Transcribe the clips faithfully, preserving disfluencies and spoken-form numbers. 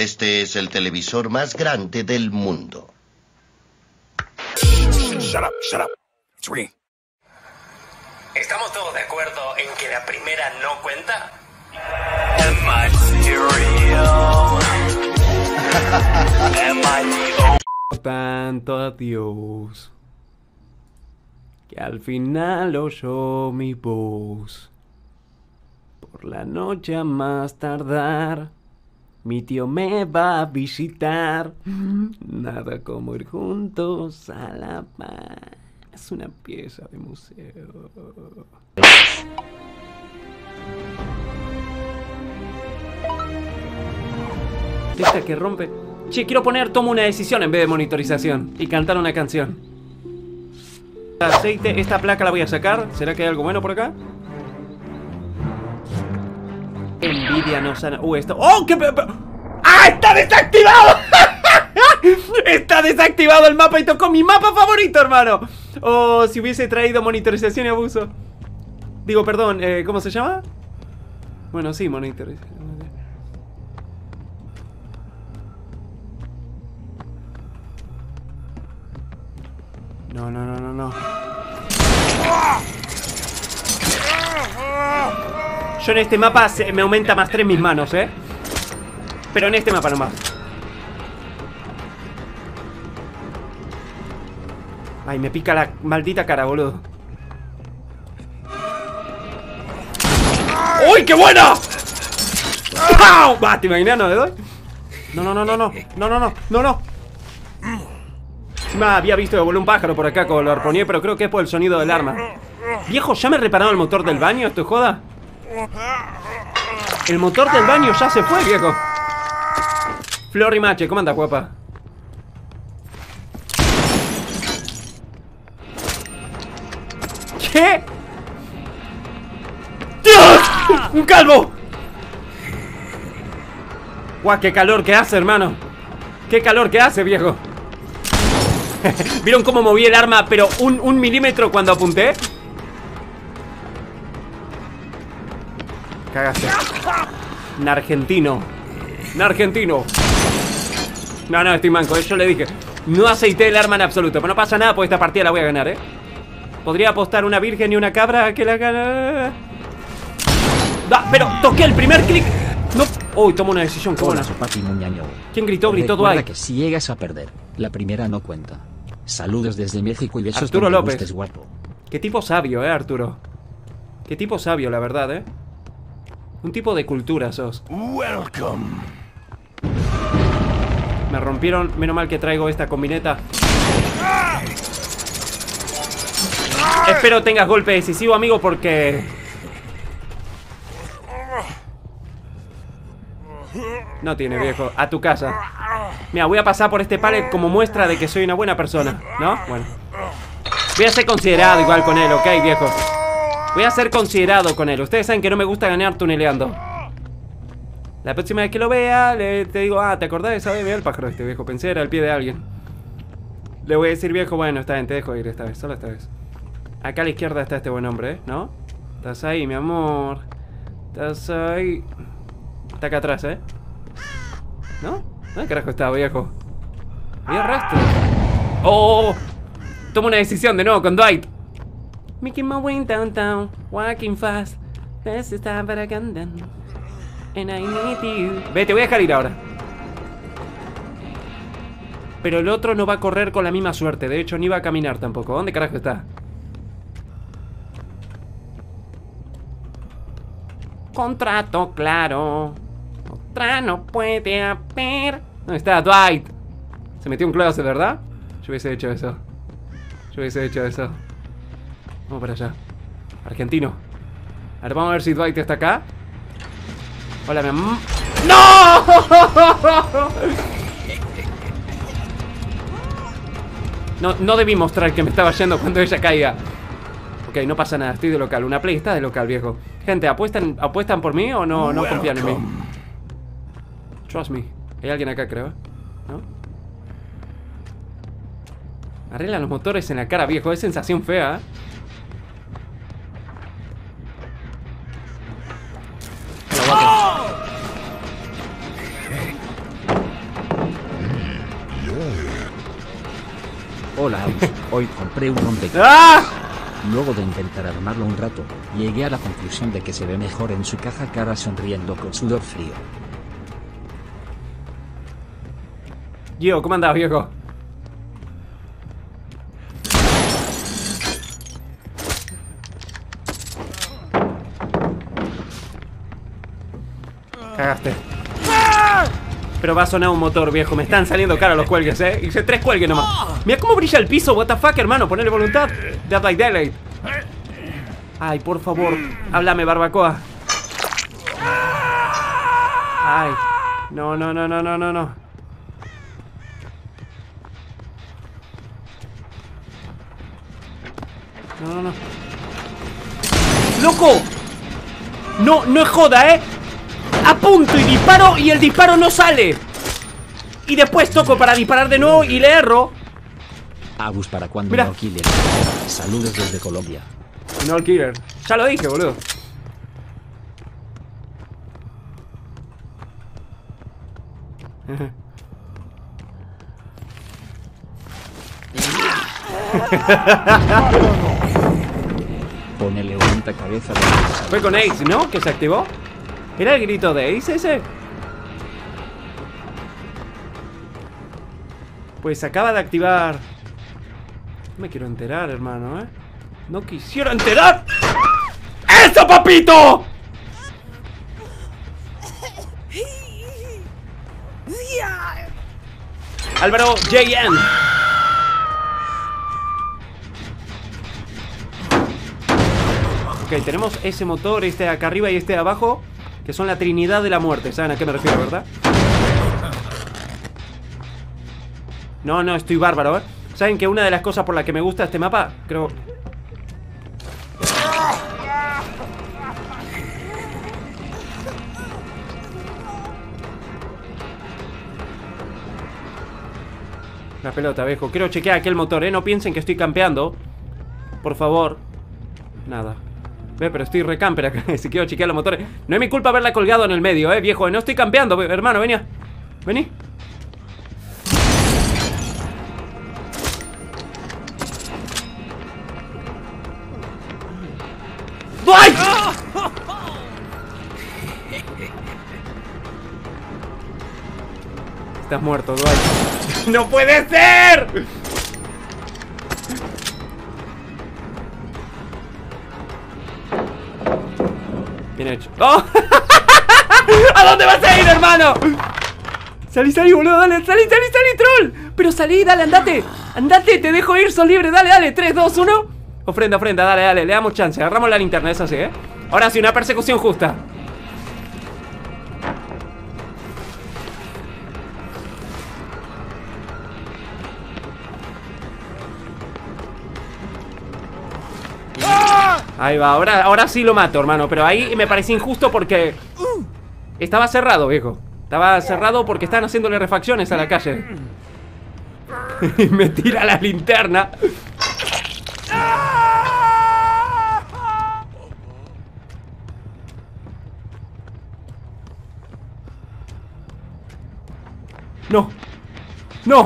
Este es el televisor más grande del mundo. Shut up, shut up. It's ringing. ¿Estamos todos de acuerdo en que la primera no cuenta? Am I serial? Am I the o- Tanto a Dios que al final oyó mi voz. Por la noche a más tardar, mi tío me va a visitar. Nada como ir juntos a la paz. Es una pieza de museo. Esta que rompe. Che, quiero poner tomo una decisión en vez de monitorización y cantar una canción. Aceite, esta placa la voy a sacar. ¿Será que hay algo bueno por acá? Envidia no sana. Uh, esto. ¡Oh! ¡Qué! ¡Ah! ¡Está desactivado! Está desactivado el mapa y tocó mi mapa favorito, hermano. Oh, si hubiese traído monitorización y abuso. Digo, perdón, eh, ¿cómo se llama? Bueno, sí, monitorización. No, no, no, no, no. Yo en este mapa se, me aumenta más tres mis manos, ¿eh? Pero en este mapa nomás. Ay, me pica la maldita cara, boludo. ¡Uy, qué buena! ¡Pau! Va, ¿te imaginas? ¿No le doy? No, no, no, no, no. No, no, no, no, no. Ma, había visto que voló un pájaro por acá con lo arponé, pero creo que es por el sonido del arma. Viejo, ¿ya me repararon el motor del baño? ¿Esto es joda? El motor del baño ya se fue, viejo. Flor y Mache, ¿cómo andas, guapa? ¿Qué? ¡Dios! ¡Un calvo! ¡Guau, qué calor que hace, hermano! ¡Qué calor que hace, viejo! ¿Vieron cómo moví el arma, pero un, un milímetro cuando apunté? Cagaste. Un argentino. Un argentino. No, no, estoy manco. Yo le dije, no aceité el arma en absoluto. Pero no pasa nada, porque esta partida la voy a ganar, ¿eh? Podría apostar una virgen y una cabra que la gana. Da, pero toqué el primer clic. No. Uy, tomo una decisión, qué buena. ¿Quién gritó? Gritó Recuerda Dwight. que si llegas a perder, la primera no cuenta. Saludos desde México y besos. Arturo donde López. gustes, guapo. Qué tipo sabio, eh, Arturo. Qué tipo sabio, la verdad, eh. Un tipo de cultura sos. Welcome. Me rompieron, menos mal que traigo esta combineta. Espero tengas golpe decisivo, amigo, porque... No tiene, viejo. A tu casa. Mira, voy a pasar por este pallet como muestra de que soy una buena persona, ¿no? Bueno. Voy a ser considerado igual con él, ¿ok, viejo? Voy a ser considerado con él. Ustedes saben que no me gusta ganar tuneleando. La próxima vez que lo vea, le, te digo, ah, ¿te acordás de esa vez? Mira el pájaro este, viejo. Pensé era el pie de alguien. Le voy a decir, viejo, bueno, está bien, te dejo ir esta vez, solo esta vez. Acá a la izquierda está este buen hombre, ¿eh? ¿No? Estás ahí, mi amor. Estás ahí. Está acá atrás, ¿eh? ¿No? ¿Dónde carajo está, viejo? Había rastro. ¡Oh! Tomo una decisión de nuevo con Dwight. Making my way downtown, walking fast. This is time for a gun. And I need you. Ve, te voy a dejar ir ahora. Pero el otro no va a correr con la misma suerte. De hecho, ni va a caminar tampoco. ¿Dónde carajo está? Contrato claro. Otra no puede haber. ¿Dónde está Dwight? Se metió un closet, ¿verdad? Yo hubiese hecho eso. Yo hubiese hecho eso. Vamos para allá. Argentino. A ver, vamos a ver si Dwight está acá. Hola, mi amor. ¡No! No, no debí mostrar que me estaba yendo cuando ella caiga. Ok, no pasa nada, estoy de local. Una play está de local, viejo. Gente, ¿apuestan, ¿apuestan por mí o no, no confían en mí? Trust me. Hay alguien acá, creo. ¿No? Arreglan los motores en la cara, viejo. Es sensación fea, ¿eh? Hola, Aus. Hoy compré un rompe. ¡Ah! Luego de intentar armarlo un rato, llegué a la conclusión de que se ve mejor en su caja cara sonriendo con sudor frío. Gio, ¿cómo andás, viejo? Cagaste. Pero va a sonar un motor, viejo. Me están saliendo caros los cuelgues, eh. Hice tres cuelgues nomás. Mira cómo brilla el piso, what the fuck, hermano. Ponele voluntad. Dead by Daylight. Ay, por favor, háblame, barbacoa. Ay. No, no, no, no, no, no, no. No, no, no. ¡Loco! No, no es joda, ¿eh? Apunto y disparo y el disparo no sale. Y después toco para disparar de nuevo y le erro. Abus para cuando Mira. no killer. Saludos desde Colombia. No el killer. Ya lo dije, boludo. Ponele una cabeza de... Fue con Ace, ¿no? Que se activó. ¿Era el grito de Ace ese? Pues se acaba de activar. No me quiero enterar, hermano, ¿eh? No quisiera enterar. ¡Eso, papito! Álvaro J N. Ok, tenemos ese motor, este de acá arriba y este de abajo, que son la trinidad de la muerte. ¿Saben a qué me refiero, verdad? No, no, estoy bárbaro, ¿eh? ¿Saben que una de las cosas por las que me gusta este mapa? Creo... La pelota, viejo. Quiero chequear aquel motor, ¿eh? No piensen que estoy campeando. Por favor. Nada. Ve, pero estoy recamper acá. Si quiero chequear los motores. No es mi culpa haberla colgado en el medio, ¿eh, viejo? No estoy campeando, hermano. Venía. Vení. ¡Ay! Estás muerto, Dwight. ¡No puede ser! Bien hecho. ¡Oh! ¿A dónde vas a ir, hermano? Salí, salí, boludo, dale, salí, salí, salí, troll. Pero salí, dale, andate. Andate, te dejo ir, sos libre, dale, dale. tres, dos, uno. Ofrenda, ofrenda, dale, dale, le damos chance. Agarramos la linterna, es así, ¿eh? Ahora sí, una persecución justa. Ahí va, ahora, ahora sí lo mato, hermano. Pero ahí me parece injusto porque estaba cerrado, viejo. Estaba cerrado porque estaban haciéndole refacciones a la calle. Y me tira la linterna. No. No.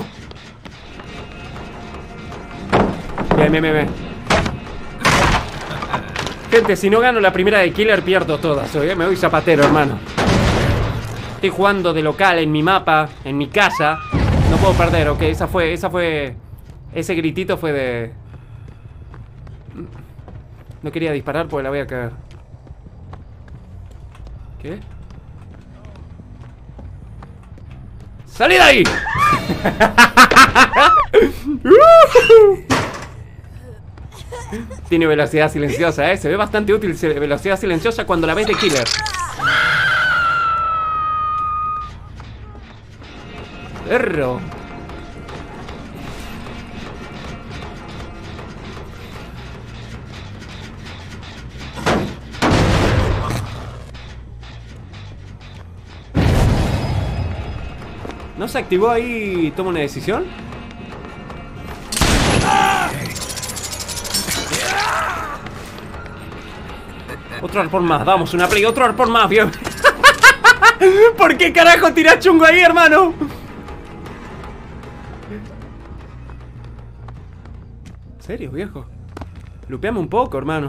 Bien, bien, bien, bien. Gente, si no gano la primera de Killer, pierdo todas hoy, ¿eh? Me voy zapatero, hermano. Estoy jugando de local en mi mapa, en mi casa. No puedo perder, ok. Esa fue, esa fue... Ese gritito fue de... No quería disparar porque la voy a cagar. ¿Qué? ¡Salí de ahí! Tiene velocidad silenciosa, ¿eh? Se ve bastante útil velocidad silenciosa cuando la ves de Killer. Perro. ¿No se activó ahí? ¿Toma una decisión? Otro arpón más, vamos, una play, otro arpón más, bien. ¿Por qué carajo tirás chungo ahí, hermano? serio, viejo? Lupeame un poco, hermano.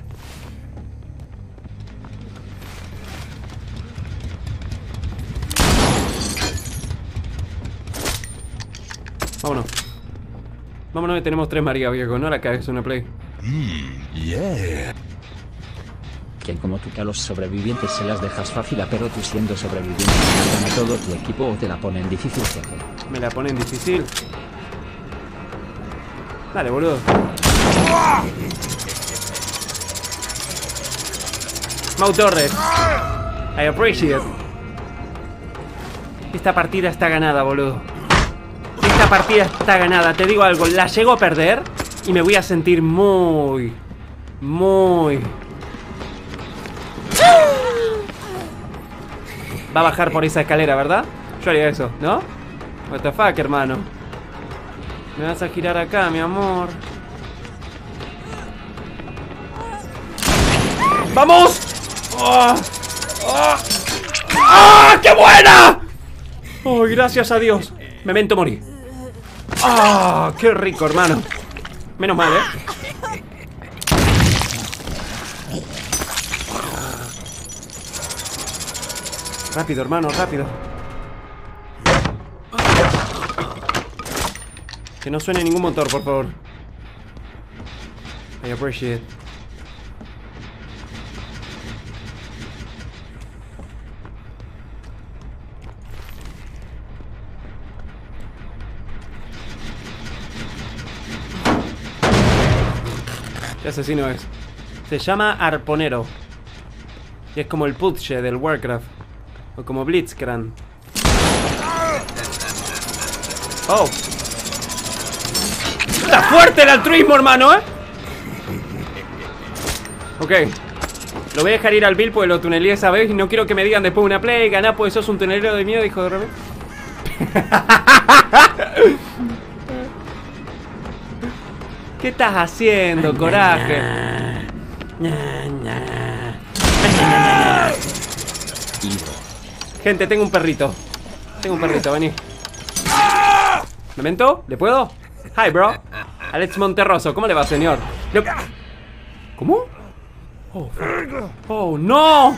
Vámonos. Vámonos que tenemos tres María, viejo. No la cagues una play. Yeah. Quien como tú que a los sobrevivientes se las dejas fácil, a pero tú siendo sobreviviente matan a todo tu equipo o te la ponen difícil, jefe. Me la ponen difícil. Dale, boludo. Mau Torres. I appreciate. Esta partida está ganada, boludo. Esta partida está ganada. Te digo algo, la llego a perder y me voy a sentir muy, muy... Va a bajar por esa escalera, ¿verdad? Yo haría eso, ¿no? What the fuck, hermano. Me vas a girar acá, mi amor. ¡Vamos! ¡Oh! ¡Oh! ¡Ah! ¡Qué buena! ¡Oh, gracias a Dios! Memento mori. ¡Ah! ¡Qué rico, hermano! Menos mal, ¿eh? Rápido, hermano, rápido. Que no suene ningún motor, por favor. I appreciate. ¿Qué asesino es? Se llama Arponero. Y es como el Putsche del Warcraft. O como Blitzcrank. Oh. Está fuerte el altruismo, hermano, ¿eh? Ok. Lo voy a dejar ir al Bill porque lo tunelé esa vez. Y no quiero que me digan después una play. Ganá, pues sos un tunelero de miedo, hijo de rebe. ¿Qué estás haciendo, coraje? Gente, tengo un perrito. Tengo un perrito, vení. ¿Memento? ¿Le puedo? Hi, bro. Alex Monterroso, ¿cómo le va, señor? Le... ¿Cómo? Oh, oh, no.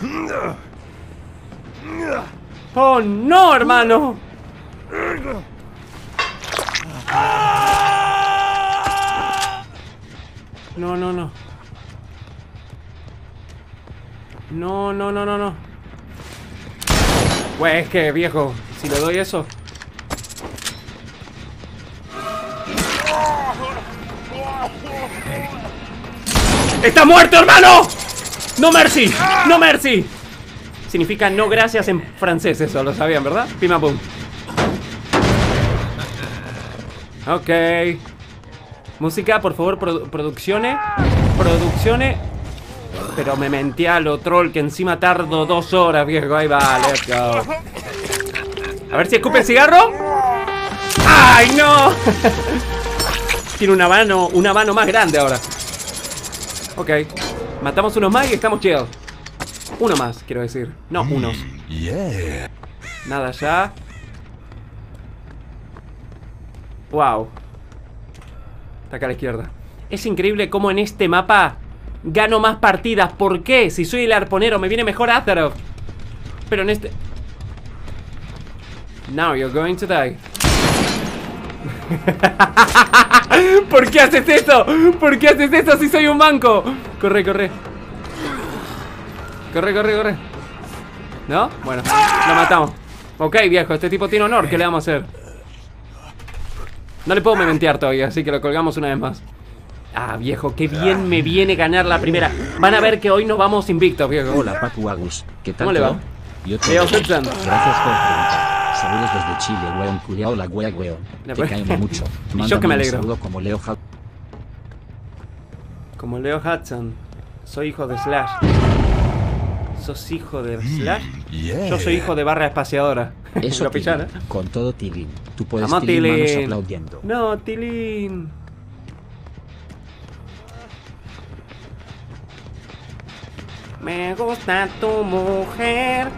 Oh, no, hermano. No, no, no. No, no, no, no, no. Güey, es que, viejo, si le doy eso. ¡Está muerto, hermano! ¡No mercy! ¡No mercy! Significa no gracias en francés, eso, lo sabían, ¿verdad? Pima pum. Ok. Música, por favor, produ produccione. Produccione. Pero me mentí a lo troll que encima tardo dos horas, viejo. Ahí va, let's go. A ver si escupe el cigarro. ¡Ay, no! Tiene una mano, una mano más grande ahora. Ok. Matamos unos más y estamos chill. Uno más, quiero decir. No, unos. Yeah. Nada ya. Wow. Está acá a la izquierda. Es increíble cómo en este mapa gano más partidas. ¿Por qué? Si soy el arponero me viene mejor Azeroth. Pero en este... Now you're going to die. ¿Por qué haces eso? ¿Por qué haces eso si soy un manco? Corre, corre. Corre, corre, corre. ¿No? Bueno, lo matamos. Ok, viejo, este tipo tiene honor. ¿Qué le vamos a hacer? No le puedo mementear todavía, así que lo colgamos una vez más. Ah, viejo, qué bien me viene ganar la primera. Van a ver que hoy nos vamos invictos, viejo. Hola, Papu Agus. ¿Qué tal? ¿Cómo le va? Yo te Leo Gracias Hudson. por preguntar. Saludos desde Chile, weón, culiao la wea, weón. Ya, Te pues. caemos mucho. Y yo que me Mándame un alegro. saludo como Leo Hudson. Como Leo Hudson. Soy hijo de Slash. ¿Sos hijo de Slash? Yeah. Yo soy hijo de Barra Espaciadora. Eso, Lo pillan, Tilín, ¿eh? con todo Tilín. Tú puedes Vamos, Tilín, manos Tilín. aplaudiendo. No, Tilín. Me gusta tu mujer.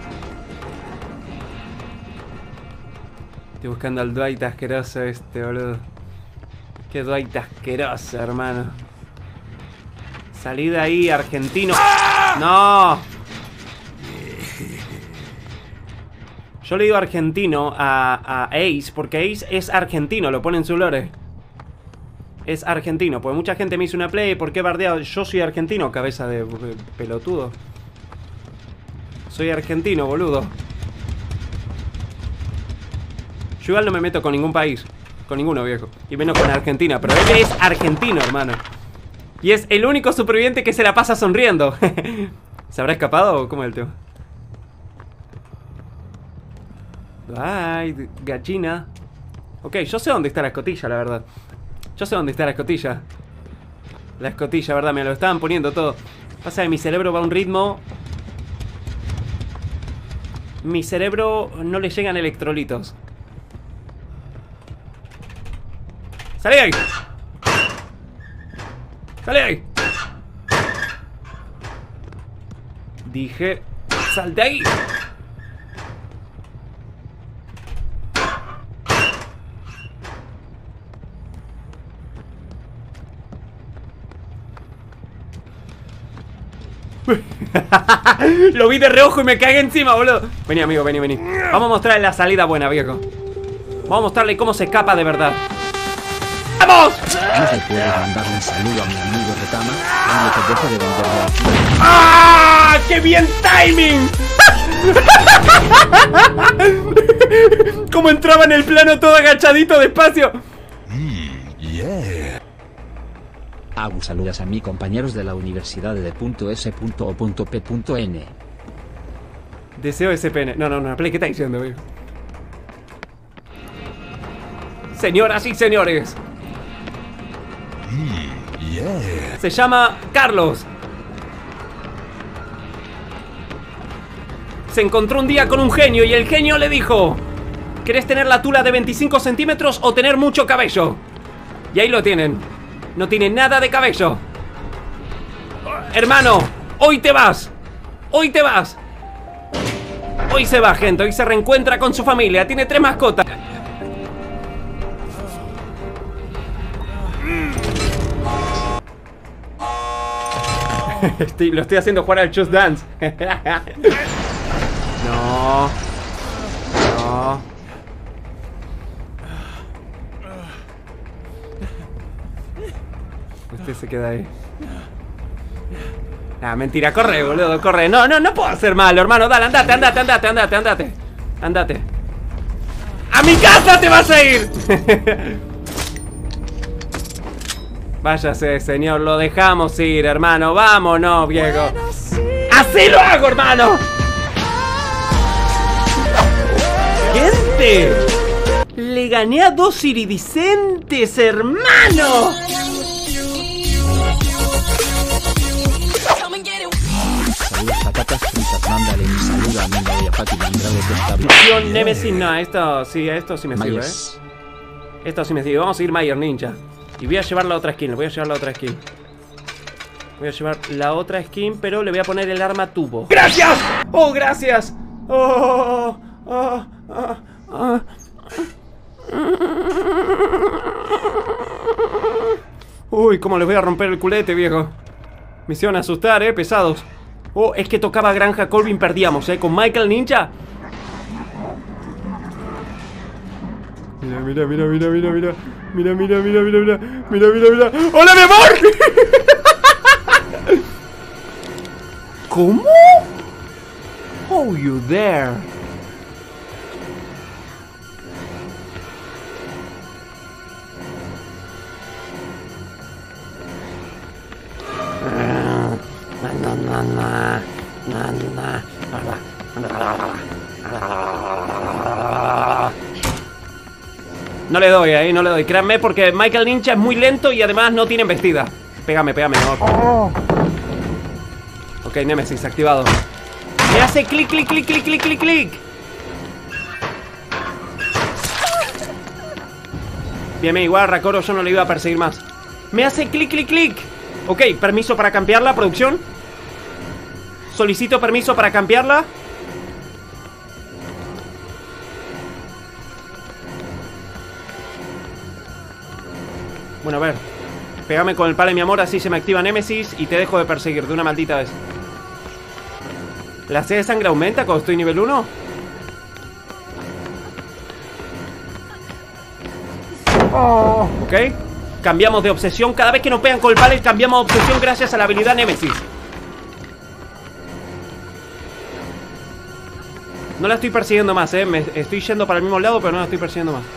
Estoy buscando al Dwight asqueroso este, boludo. Qué Dwight asqueroso, hermano. Salí de ahí, argentino. ¡No! Yo le digo argentino a, a Ace porque Ace es argentino, lo pone en su lore. Es argentino, pues mucha gente me hizo una play. ¿Por qué bardeado? Yo soy argentino, cabeza de pelotudo. Soy argentino, boludo. Yo igual no me meto con ningún país. Con ninguno, viejo. Y menos con Argentina. Pero él es argentino, hermano. Y es el único superviviente que se la pasa sonriendo. ¿Se habrá escapado o cómo es el tema? Ay, gallina. Ok, yo sé dónde está la escotilla, la verdad. Yo sé dónde está la escotilla. La escotilla, verdad, me lo estaban poniendo todo. Pasa que mi cerebro va a un ritmo. Mi cerebro no le llegan electrolitos. ¡Salí ahí! ¡Salí ahí! Dije, ¡sal de ahí! Lo vi de reojo y me cagué encima, boludo. Vení, amigo, vení, vení. Vamos a mostrarle la salida buena, viejo. Vamos a mostrarle cómo se escapa de verdad. ¡Vamos! ¿No te puedes mandar un saludo a mi amigo Retama? Dile que deje de venderlo aquí. ¡Ah! ¡Qué bien timing! Como entraba en el plano todo agachadito despacio. Mm, yeah. Hago saludos a mis compañeros de la universidad de .s.o.p.n. Deseo S P N. No, no, no, Play, ¿qué está diciendo, viejo? Señoras y señores. Mm, yeah. Se llama Carlos. Se encontró un día con un genio y el genio le dijo: ¿querés tener la tula de veinticinco centímetros o tener mucho cabello? Y ahí lo tienen. No tiene nada de cabello. Hermano, hoy te vas. Hoy te vas. Hoy se va, gente. Hoy se reencuentra con su familia. Tiene tres mascotas. Estoy, lo estoy haciendo jugar al Just Dance. No. No. Este se queda ahí. Nah, mentira, corre, boludo, corre. No, no, no puedo hacer malo, hermano. Dale, andate, andate, andate, andate, andate. Andate. ¡A mi casa te vas a ir! Váyase, señor, lo dejamos ir, hermano. Vámonos, viejo. ¡Así lo hago, hermano! ¡Gente! Le gané a dos iridiscentes, hermano. Saludos patatas fritas, mándale mi saludo a mi novia Fátima Andrade que está bien. Misión Nemesis, no, esto sí, esto sí me sirve, Myers. eh. Esto sí me sirve, vamos a ir Mayer Ninja. Y voy a llevar la otra skin, le voy a llevar la otra skin. Voy a llevar la otra skin, pero le voy a poner el arma tubo. ¡Gracias! ¡Oh, gracias! ¡Oh! ¡Oh! ¡Oh! ¡Oh! Uy, cómo les voy a romper el culete, viejo. Misión asustar, eh, pesados. Oh, es que tocaba Granja Colvin, perdíamos, eh, con Michael Ninja. Mira, mira, mira, mira, mira, mira. Mira, mira, mira, mira, mira. Mira, mira, mira. ¡Hola, mi amor! ¿Cómo? Oh, you there. No le doy ahí, no le doy. Créanme, porque Michael Ninja es muy lento y además no tiene embestida. Pégame, pégame, no. Ok, Nemesis activado. Me hace clic, clic, clic, clic, clic, clic, clic. Bien, igual a Rakoro yo no le iba a perseguir más. Me hace clic, clic, clic. Ok, permiso para cambiarla, producción. Solicito permiso para cambiarla. Bueno, a ver. Pégame con el palo, mi amor, así se me activa Némesis y te dejo de perseguir de una maldita vez. ¿La sed de sangre aumenta cuando estoy nivel uno? Oh. Ok. Cambiamos de obsesión. Cada vez que nos pegan con el palo, cambiamos de obsesión gracias a la habilidad Némesis. No la estoy persiguiendo más, eh. Me estoy yendo para el mismo lado, pero no la estoy persiguiendo más.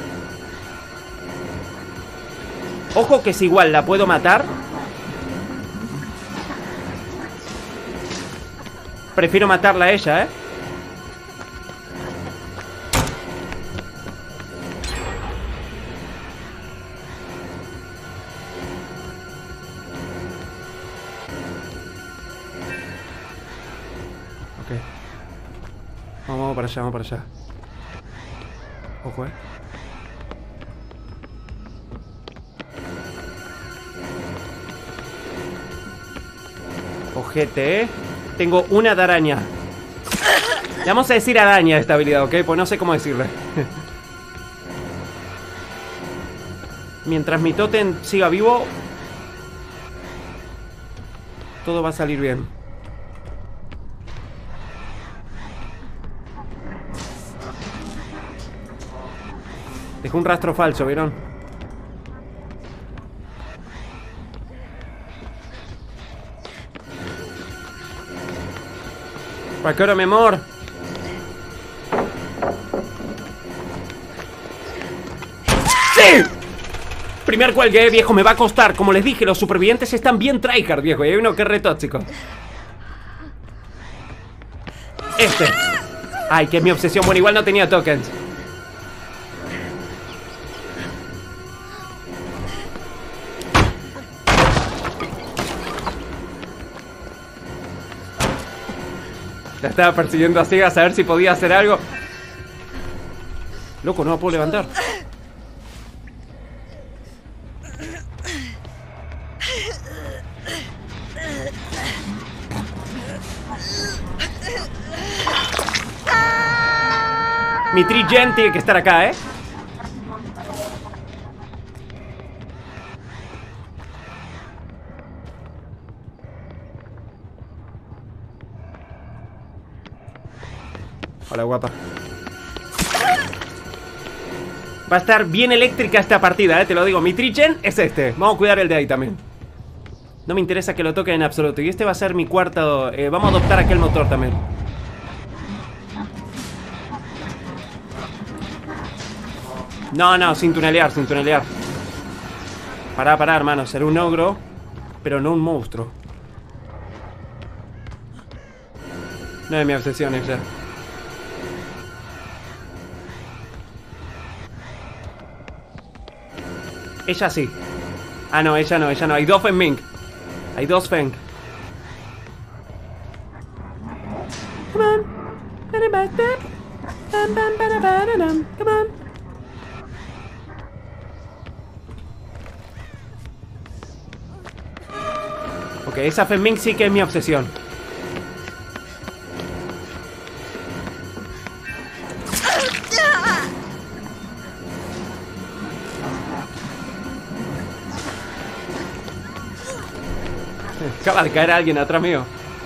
Ojo que es igual, la puedo matar. Prefiero matarla a ella, eh. Ok. Vamos, vamos para allá, vamos para allá. Ojo, eh. Ojete, eh. Tengo una de araña. Le vamos a decir araña a esta habilidad, ¿ok? Pues no sé cómo decirle. Mientras mi tótem siga vivo, todo va a salir bien. Dejó un rastro falso, ¿vieron? ¿Para qué hora, mi amor? ¡Sí! Primer cuelgue, viejo, me va a costar. Como les dije, los supervivientes están bien tryhard, viejo. Y hay uno que es re tóxico. Este. Ay, que es mi obsesión. Bueno, igual no tenía tokens. La estaba persiguiendo a ciegas a ver si podía hacer algo. Loco, no la puedo levantar. Mi Tri-Gen tiene que estar acá, ¿eh? Hola, guapa. Va a estar bien eléctrica esta partida, eh, te lo digo. Mi Tri-Gen es este. Vamos a cuidar el de ahí también. No me interesa que lo toquen en absoluto. Y este va a ser mi cuarto. eh, Vamos a adoptar aquel motor también. No, no, sin tunelear, sin tunelear. Pará, pará, hermano. Será un ogro, pero no un monstruo. No es mi obsesión esa. Ella sí. Ah, no, ella no, ella no. Hay dos Feng Ming. Hay dos Feng. Come on. Come on. Ok, esa Feng Ming sí que es mi obsesión. Acaba de caer alguien atrás mío.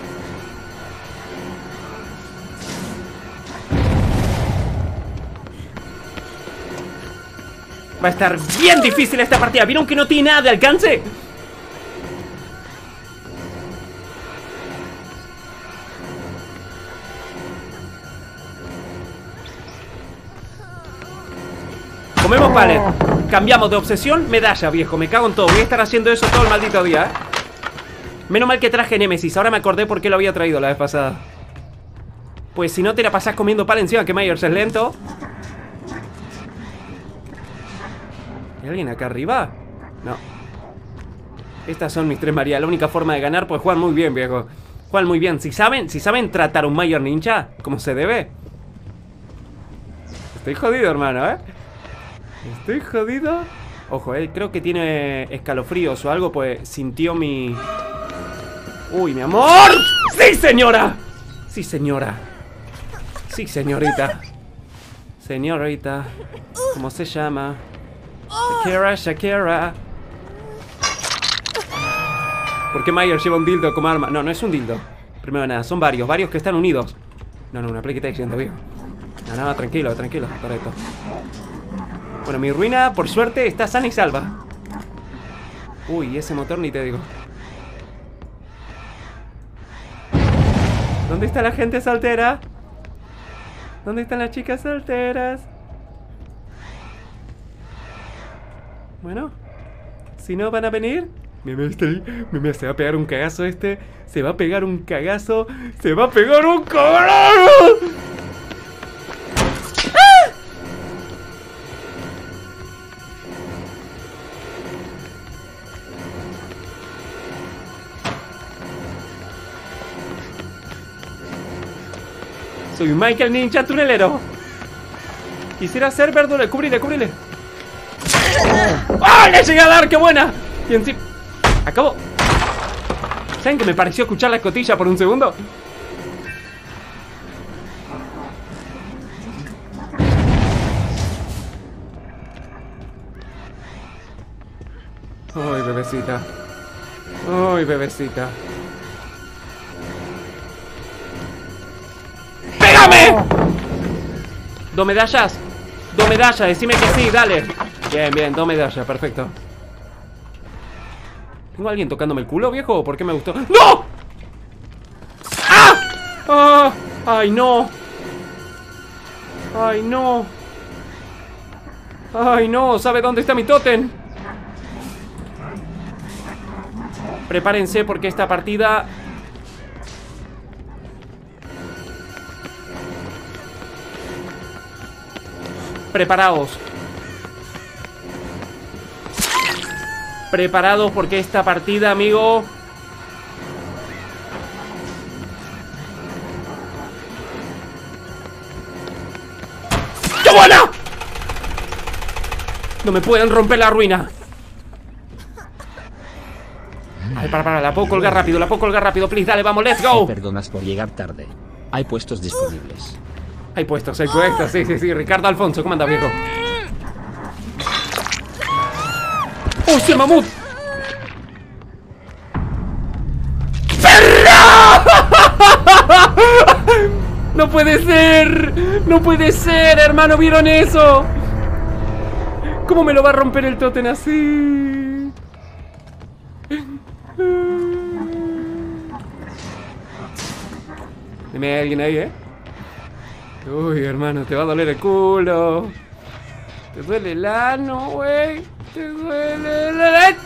Va a estar bien difícil esta partida. ¿Vieron que no tiene nada de alcance? Comemos pallet. Cambiamos de obsesión, medalla, viejo. Me cago en todo. Voy a estar haciendo eso todo el maldito día, ¿eh? Menos mal que traje Némesis. Ahora me acordé por qué lo había traído la vez pasada. Pues si no te la pasás comiendo pal encima, que Myers es lento. ¿Hay alguien acá arriba? No. Estas son mis tres Marías. La única forma de ganar, pues juegan muy bien, viejo. Juegan muy bien. Si saben, si saben tratar a un Mayor Ninja como se debe. Estoy jodido, hermano, ¿eh? Estoy jodido. Ojo, eh, creo que tiene escalofríos o algo, pues sintió mi... ¡Uy, mi amor! ¡Sí, señora! Sí, señora. Sí, señorita. Señorita. ¿Cómo se llama? Shakira, Shakira. ¿Por qué Myers lleva un dildo como arma? No, no es un dildo. Primero de nada, son varios, varios que están unidos. No, no, una play que está diciendo, viejo. No, no, tranquilo, tranquilo, correcto. Bueno, mi ruina, por suerte, está sana y salva. Uy, ese motor ni te digo. ¿Dónde está la gente soltera? ¿Dónde están las chicas solteras? Bueno, si no van a venir, mira, mira, se va a pegar un cagazo este. Se va a pegar un cagazo. Se va a pegar un cagazo. ¡Ah! Soy Michael Ninja Tunelero. Quisiera ser verdulero. Cúbrile, cúbrile. ¡Ah! ¡Le llegué a dar! ¡Qué buena! Y encima... Acabó. ¿Saben que me pareció escuchar la escotilla por un segundo? Ay, bebecita. Ay, bebecita. ¡Pégame! ¿Dos medallas? Dos medallas, decime que sí, dale. Bien, bien, dos medallas, perfecto. ¿Tengo a alguien tocándome el culo, viejo? ¿Por qué me gustó? ¡No! ¡Ah! ¡Ah! ¡Ay, no! ¡Ay, no! ¡Ay, no! ¿Sabe dónde está mi tótem? Prepárense porque esta partida... Preparaos. Preparados porque esta partida, amigo... ¡Qué buena! No me pueden romper la ruina. Ay, para, para, la puedo colgar rápido, la puedo colgar rápido, please, dale, vamos, let's go. Perdonas por llegar tarde. Hay puestos disponibles. Hay puestos, hay puestos, sí, sí, sí. Ricardo Alfonso, ¿cómo andas, viejo? ¡Hostia, mamut! ¡Perra! ¡No puede ser! ¡No puede ser, hermano! ¿Vieron eso? ¿Cómo me lo va a romper el tótem así? Dime a alguien ahí, ¿eh? Uy, hermano, te va a doler el culo. Te duele el ano, güey. Te duele el ano.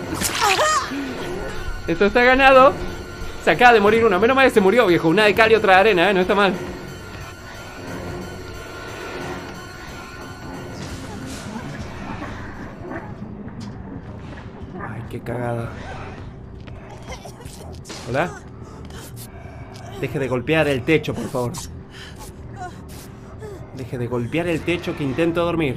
Esto está ganado. Se acaba de morir una. Menos mal que se murió, viejo. Una de cal y otra de arena, ¿eh? No está mal. Ay, qué cagada. ¿Hola? Deje de golpear el techo, por favor. Deje de golpear el techo que intento dormir.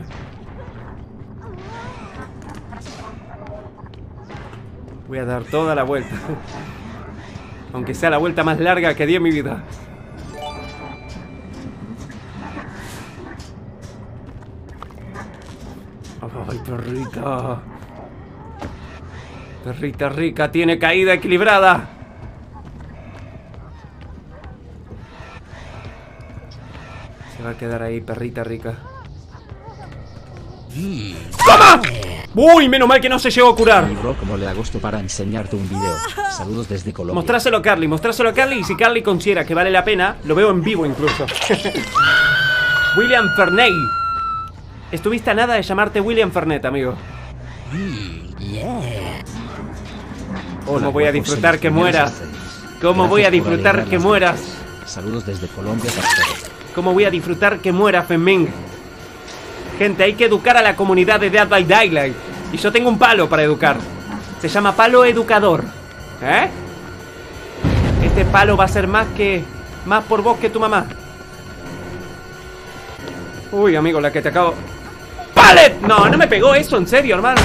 Voy a dar toda la vuelta. Aunque sea la vuelta más larga que di en mi vida. Ay, perrita. Perrita rica, tiene caída equilibrada. Se va a quedar ahí, perrita rica. ¡Toma! Uy, menos mal que no se llegó a curar. Bro, como le agosto para enseñarte un video. Saludos desde Colombia. Mostráselo a Carly, mostráselo a Carly. Y si Carly considera que vale la pena, lo veo en vivo incluso. William Fernet. Estuviste a nada de llamarte William Fernet, amigo. ¿Cómo voy a disfrutar que mueras? ¿Cómo voy a disfrutar que mueras? Saludos desde Colombia para todos. ¿Cómo voy a disfrutar que muera, Fenming? Gente, hay que educar a la comunidad de Dead by Daylight. Y yo tengo un palo para educar. Se llama palo educador. ¿Eh? Este palo va a ser más que... Más por vos que tu mamá. Uy, amigo, la que te acabo... ¡Palet! No, no me pegó eso, en serio, hermano.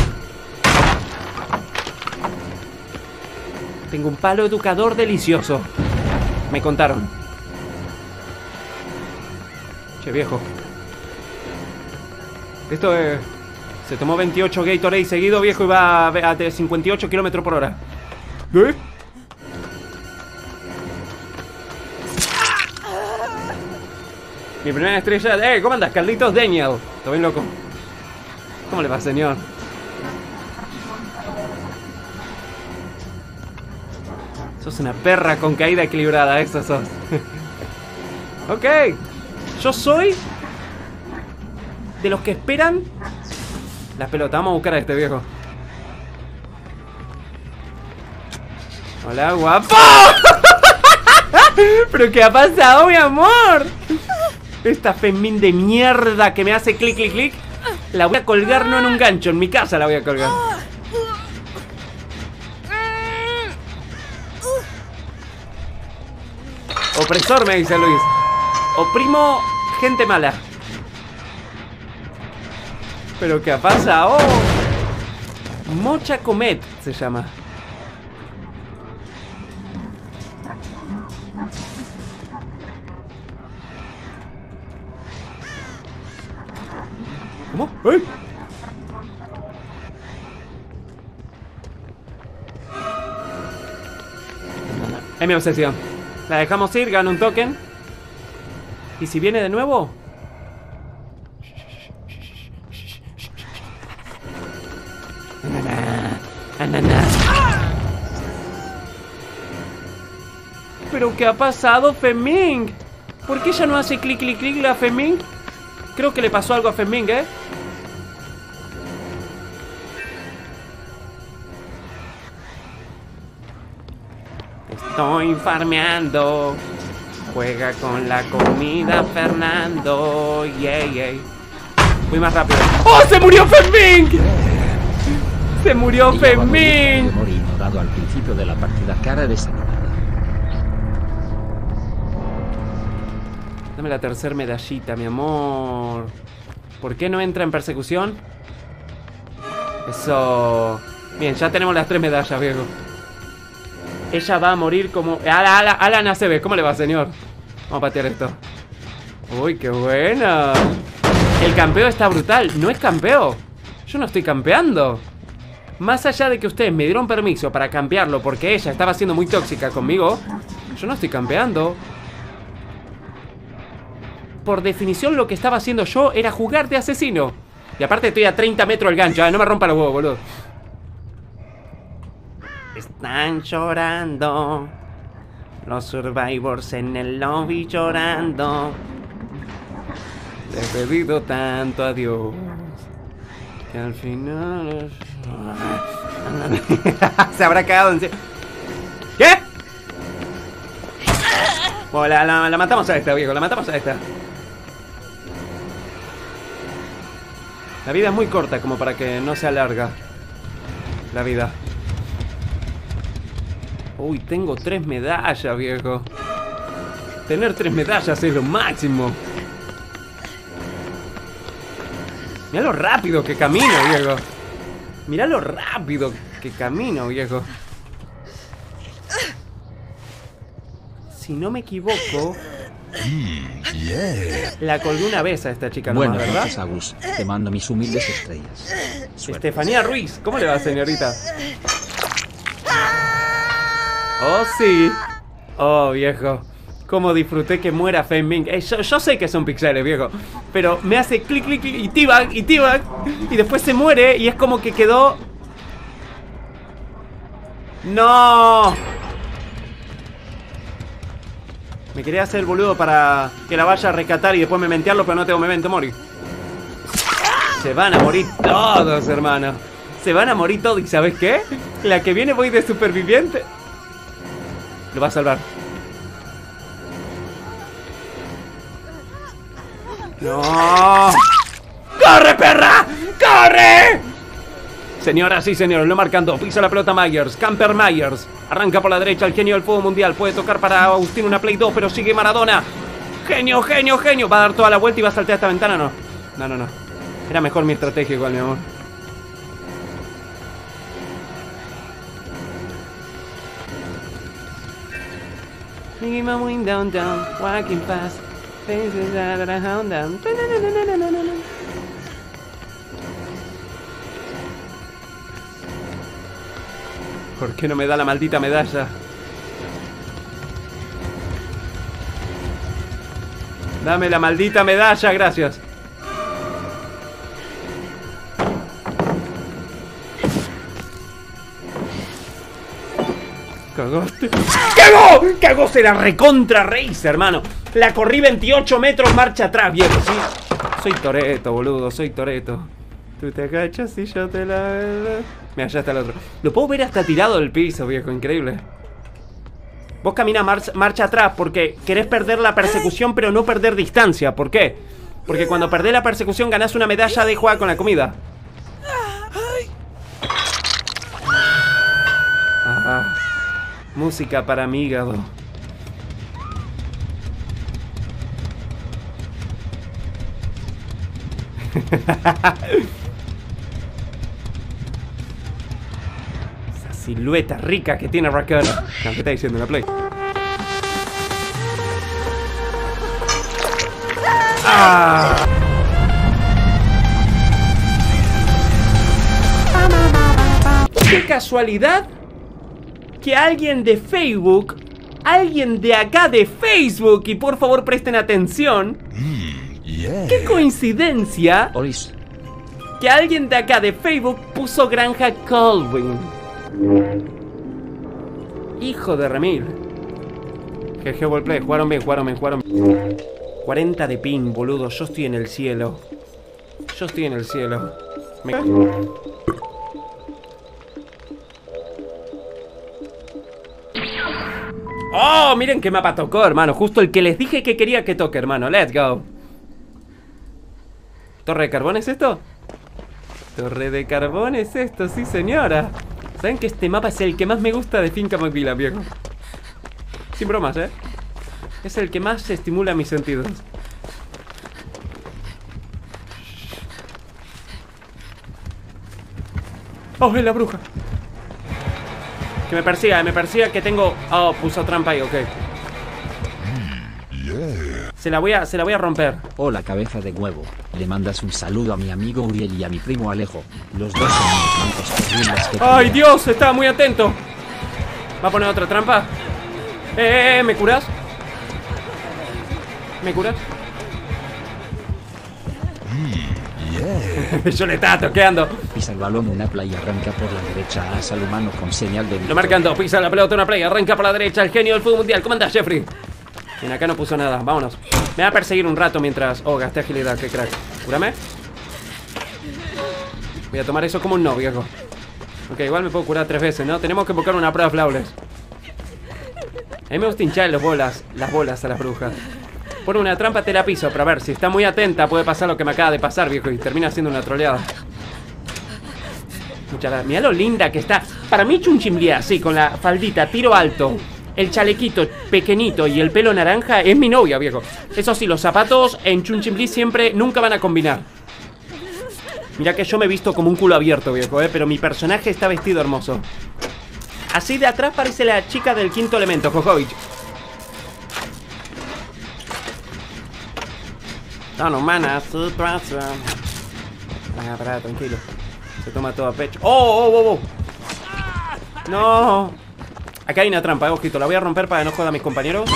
Tengo un palo educador delicioso. Me contaron. Che, viejo. Esto es... Se tomó veintiocho Gatorade seguido, viejo, y va a cincuenta y ocho kilómetros por hora. ¿Eh? Mi primera estrella. ¡Eh! ¿Cómo andas, Carlitos Daniel? ¿Está bien loco? ¿Cómo le va, señor? Sos una perra con caída equilibrada, eso sos. Ok. Yo soy de los que esperan las pelotas. Vamos a buscar a este viejo. Hola, guapo. ¿Pero qué ha pasado, mi amor? Esta femín de mierda que me hace clic, clic, clic. La voy a colgar no en un gancho, en mi casa la voy a colgar. Opresor, me dice Luis. Oprimo gente mala. ¿Pero qué ha pasado? Mocha Comet se llama. ¿Cómo? ¿Eh? Es mi obsesión. La dejamos ir, gano un token. ¿Y si viene de nuevo? ¿Pero qué ha pasado, Feming? ¿Por qué ella no hace clic, clic, clic la Feming? Creo que le pasó algo a Feming, ¿eh? Estoy farmeando. Juega con la comida, Fernando. Yeah, yeah. Voy más rápido. ¡Oh, se murió Feming! ¡Se murió Feming! Morí ignorado al principio de la partida, cara desanimada. Dame la tercera medallita, mi amor. ¿Por qué no entra en persecución? Eso. Bien, ya tenemos las tres medallas, viejo. Ella va a morir como... Ala, ala, Alan A C B, ¿cómo le va, señor? Vamos a patear esto. Uy, qué buena. El campeo está brutal. No es campeo. Yo no estoy campeando. Más allá de que ustedes me dieron permiso para campearlo porque ella estaba siendo muy tóxica conmigo, yo no estoy campeando. Por definición lo que estaba haciendo yo era jugar de asesino. Y aparte estoy a treinta metros del gancho, ¿eh? No me rompa los huevos, boludo. Están llorando los survivors en el lobby llorando. Le he pedido tanto a Dios que al final... Se habrá cagado en... ¿Qué? Bueno, la, la, la matamos a esta, viejo. La matamos a esta. La vida es muy corta como para que no sea larga. La vida. Uy, tengo tres medallas, viejo. Tener tres medallas es lo máximo. Mirá lo rápido que camino, viejo. Mirá lo rápido que camino, viejo. Si no me equivoco... Mm, yeah. La colgué una vez a esta chica nomás, Bueno, ¿verdad? noches, Agus. Te mando mis humildes estrellas. Suerte. Estefanía Ruiz, ¿cómo le va, señorita? Oh, sí. Oh, viejo. Cómo disfruté que muera Feming. Eh, yo, yo sé que son pixeles, viejo. Pero me hace clic, clic, clic y T-Bag, y T-Bag. Y después se muere y es como que quedó... ¡No! Me quería hacer el boludo para que la vaya a rescatar y después mementearlo, pero no tengo memento mori. Se van a morir todos, hermano. Se van a morir todos. ¿Y sabes qué? La que viene voy de superviviente. Lo va a salvar. ¡No! ¡Corre, perra! ¡Corre! Señoras y señores, lo marcando. Pisa la pelota Myers. Camper Myers. Arranca por la derecha el genio del fuego mundial. Puede tocar para Agustín una Play dos, pero sigue Maradona. Genio, genio, genio. Va a dar toda la vuelta y va a saltar esta ventana, ¿no? No, no, no. Era mejor mi estrategia igual, mi amor. Making my way down, down, walking fast. Faces that I hound down. ¿Por qué no me da la maldita medalla? Dame la maldita medalla, gracias. Cagaste. ¡Cagó! ¡Cagó! Se la recontra race, hermano. La corrí veintiocho metros marcha atrás, viejo, ¿sí? Soy Toretto, boludo, soy Toretto. Tú te agachas y yo te la... Mira, ya está el otro. Lo puedo ver hasta tirado del piso, viejo, increíble. Vos camina mar marcha atrás porque querés perder la persecución pero no perder distancia. ¿Por qué? Porque cuando perdés la persecución ganás una medalla de jugar con la comida. Ah, música para mi hígado. Esa silueta rica que tiene Racker. No, ¿qué está diciendo la Play? ¡Ah! ¡Qué casualidad! Que alguien de Facebook, alguien de acá de Facebook, y por favor presten atención. Mm, yeah. ¡Qué coincidencia! Oris. Que alguien de acá de Facebook puso Granja Colwyn. Hijo de Remil. G G Ballplay, jugaron bien, jugaron bien, jugaron bien. cuarenta de ping, boludo. Yo estoy en el cielo. Yo estoy en el cielo. Me... ¡Oh! Miren qué mapa tocó, hermano. Justo el que les dije que quería que toque, hermano. Let's go. ¿Torre de carbón es esto? Torre de carbón es esto, sí señora. ¿Saben que este mapa es el que más me gusta de Finca Macmillan, viejo? Sin bromas, ¿eh? Es el que más estimula mis sentidos. ¡Oh, es la bruja! Que me persiga, me persiga que tengo... Oh, puso trampa ahí, ok. Yeah. Se la voy a, se la voy a romper. Hola cabeza de huevo. Le mandas un saludo a mi amigo Uriel y a mi primo Alejo. Los dos son unos mancos terribles que... ¡Ay, Dios! Estaba muy atento. ¿Va a poner otra trampa? Eh, eh, eh, ¿me curas? ¿Me curas? Yeah. Yo le estaba toqueando. Pisa el balón una playa, arranca por la derecha, haz al humano con señal de... Lo marcando, pisa la pelota, una play, arranca por la derecha, el genio del fútbol mundial. ¿Cómo andás, Jeffrey? Bien, acá no puso nada, vámonos. Me va a perseguir un rato mientras... Oh, gasté agilidad, qué crack. Cúrame. Voy a tomar eso como un no, viejo. Ok, igual me puedo curar tres veces, ¿no? Tenemos que buscar una prueba flawless. A mí me gusta hinchar las bolas, las bolas a las brujas. Pone una trampa, te la piso, pero a ver, si está muy atenta puede pasar lo que me acaba de pasar, viejo, y termina siendo una troleada. Muchas gracias. Mirá lo linda que está. Para mí Chunchimlia, así, con la faldita, tiro alto, el chalequito pequeñito y el pelo naranja, es mi novia, viejo. Eso sí, los zapatos en Chunchimli siempre, nunca van a combinar. Mira que yo me he visto como un culo abierto, viejo, eh, pero mi personaje está vestido hermoso. Así de atrás parece la chica del quinto elemento, Jojovic. No, no, mana, su traza. Ah, pará, tranquilo. Se toma todo a pecho. ¡Oh, oh, oh, oh! ¡No! Acá hay una trampa, eh, ojito. La voy a romper para que no joda a mis compañeros.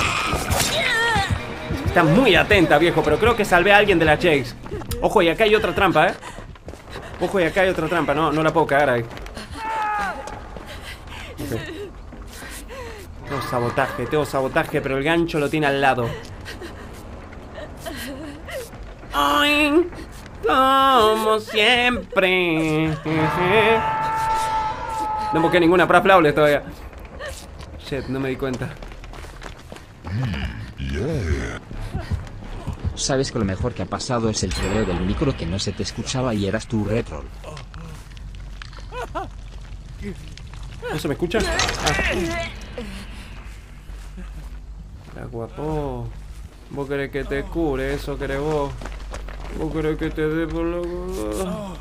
Está muy atenta, viejo, pero creo que salvé a alguien de la Chase. Ojo, y acá hay otra trampa, eh. Ojo, y acá hay otra trampa. No, no la puedo cagar ahí. Okay. Tengo sabotaje, tengo sabotaje, pero el gancho lo tiene al lado. Ay, como siempre. No busqué ninguna para flawless todavía. Shit, no me di cuenta. Yeah. Sabes que lo mejor que ha pasado es el troleo del micro que no se te escuchaba y eras tu retro. ¿No se me escucha? Ah. La guapo. ¿Vos querés que te cure? ¿Eso querés vos? ¿Vos querés que te dé por lo...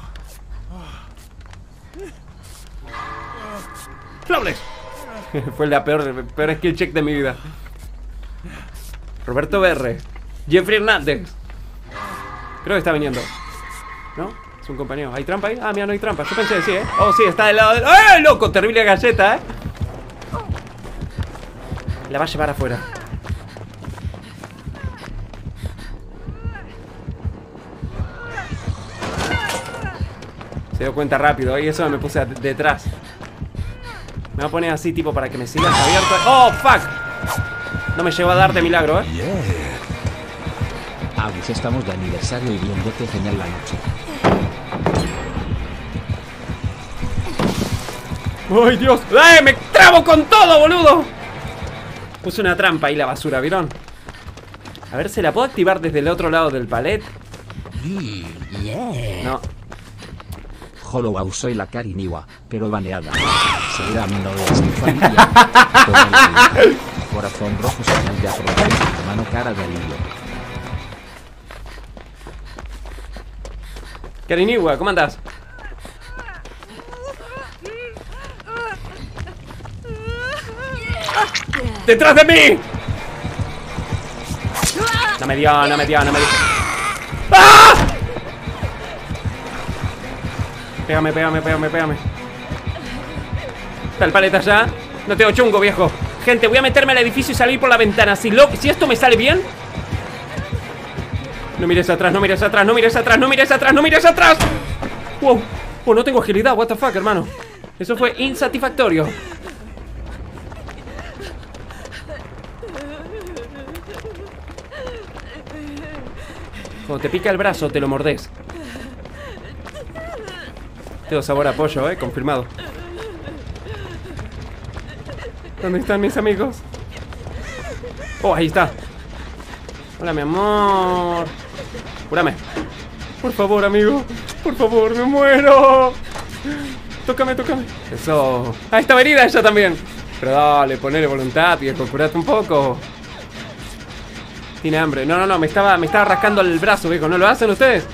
¡Flawless! Fue la peor, peor skill check de mi vida. Roberto B R. Jeffrey Hernández. Creo que está viniendo. ¿No? Es un compañero. ¿Hay trampa ahí? Ah, mira, no hay trampa. Yo pensé que sí, ¿eh? Oh, sí, está del lado del... ¡Eh, loco! Terrible galleta, ¿eh? La va a llevar afuera. Se dio cuenta rápido, y eso me puse detrás. Me voy a poner así, tipo, para que me sigas abierto. ¡Oh, fuck! No me llegó a dar de milagro, ¿eh? Yeah. Agus, estamos de aniversario y viéndote genial la noche. ¡Ay, Dios! ¡Eh! ¡Me trabo con todo, boludo! Puse una trampa ahí la basura, ¿vieron? A ver, ¿se la puedo activar desde el otro lado del palet? No. Hollow soy la Kariniwa, pero baneada. Seguida mi novia es mi familia. Corazón rojo, señal de aprobación, hermano, cara de alivio. Kariniwa, ¿cómo andás? ¡Detrás de mí! No me dio, no me dio, no me dio. ¡Ah! Pégame, pégame, pégame, pégame. Está el paleta allá. No tengo chungo, viejo. Gente, voy a meterme al edificio y salir por la ventana. Si, lo, si esto me sale bien. No mires atrás, no mires atrás, no mires atrás, no mires atrás, no mires atrás. Wow. Oh, no tengo agilidad, what the fuck, hermano. Eso fue insatisfactorio. Cuando te pica el brazo, te lo mordés. Tengo sabor a pollo, eh, confirmado. ¿Dónde están mis amigos? Oh, ahí está. Hola, mi amor. Cúrame. Por favor, amigo. Por favor, me muero. Tócame, tócame. Eso. Ah, está herida ella también. Pero dale, ponele voluntad, viejo. Curate un poco. Tiene hambre. No, no, no. Me estaba, me estaba rascando el brazo, viejo. ¿No lo hacen ustedes?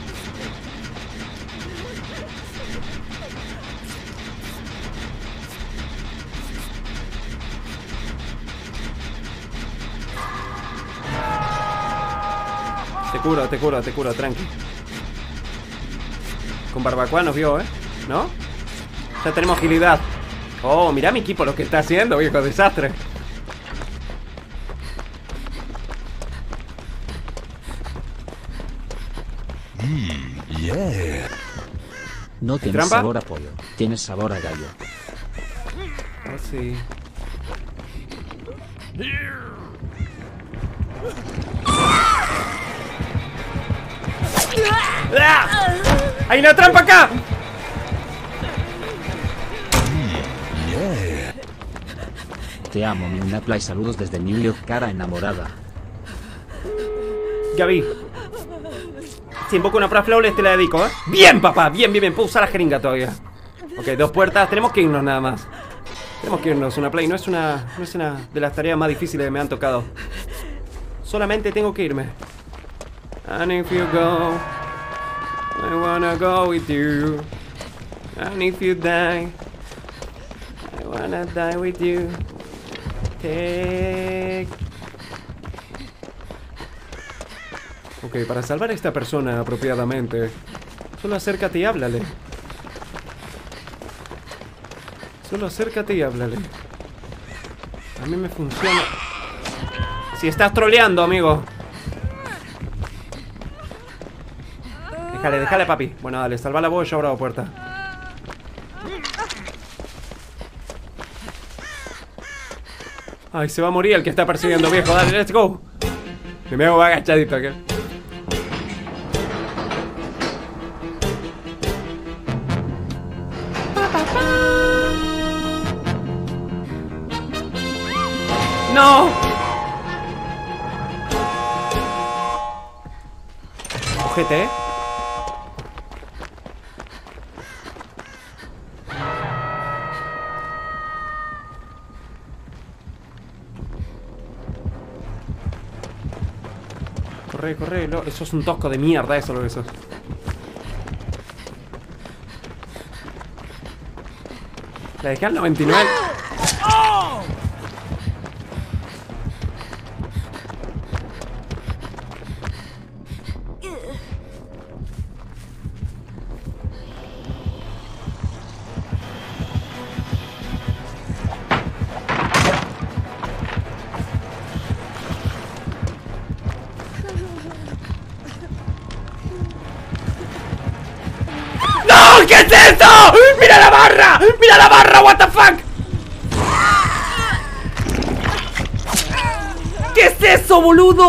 Te curo, te curo, te curo, tranqui. Con barbacoa nos vio, ¿eh? ¿No? Ya tenemos agilidad. Oh, mirá mi equipo lo que está haciendo, viejo, desastre. Mmm, yeah. No tienes ¿Trampa? sabor a pollo, tienes sabor a gallo. Oh, sí. ¡Ah! ¡Hay una trampa acá! Yeah. Te amo, mi Napla, y saludos desde New York, cara enamorada. Gaby. Si invoco una prueba flawless te la dedico, ¿eh? Bien, papá, bien, bien, bien. Puedo usar la jeringa todavía. Ok, dos puertas. Tenemos que irnos nada más. Tenemos que irnos. Una play no es una, no es una de las tareas más difíciles que me han tocado. Solamente tengo que irme. And if you go, I wanna go with you. And if you die, I wanna die with you. Take. Ok, para salvar a esta persona apropiadamente, solo acércate y háblale. Solo acércate y háblale. A mí me funciona. Si estás troleando, amigo. Déjale, déjale, papi. Bueno, dale, salva la voz y yo abro la puerta. Ay, se va a morir el que está persiguiendo, viejo. Dale, let's go. Primero va agachadito aquí. ¡No! Ojete, ¿eh? Corre, corre, lo... eso es un tosco de mierda, eso lo que eso. La dejé al noventa y nueve.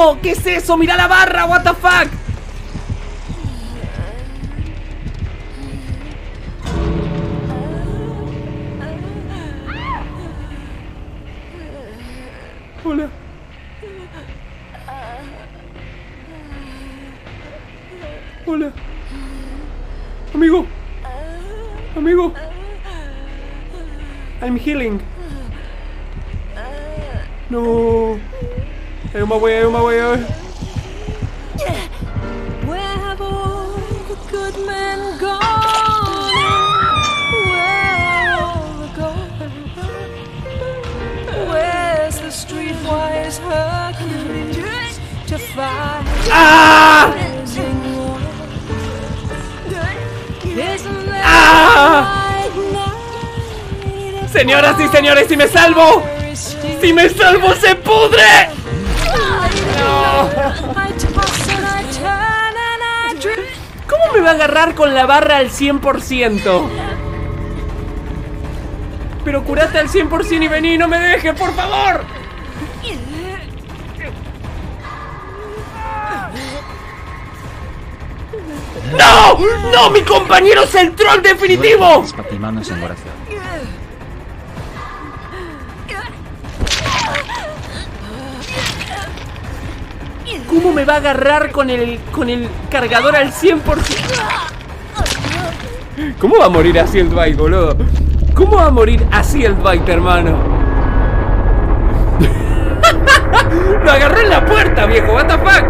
¡No! ¿Qué es eso? ¡Mira la barra! ¡What the fuck! Hola. Hola. Amigo. Amigo. I'm healing. No. Hay un way, hay un way. Where have all the good men gone? Where are all the gold? Where's the streetwise Hercules to fight? ¡Ah! ¡Ah! Señoras y señores, si me salvo, si me salvo se pudre. No. ¿Cómo me va a agarrar con la barra al cien por ciento? Pero curate al cien por ciento y vení, no me dejes, por favor. ¡No! ¡No! ¡Mi compañero es el troll definitivo! Patimanos en oración. ¿Cómo me va a agarrar con el, con el cargador al cien por ciento? ¿Cómo va a morir así el Dwight, boludo? ¿Cómo va a morir así el Dwight, hermano? Lo agarró en la puerta, viejo, what the fuck.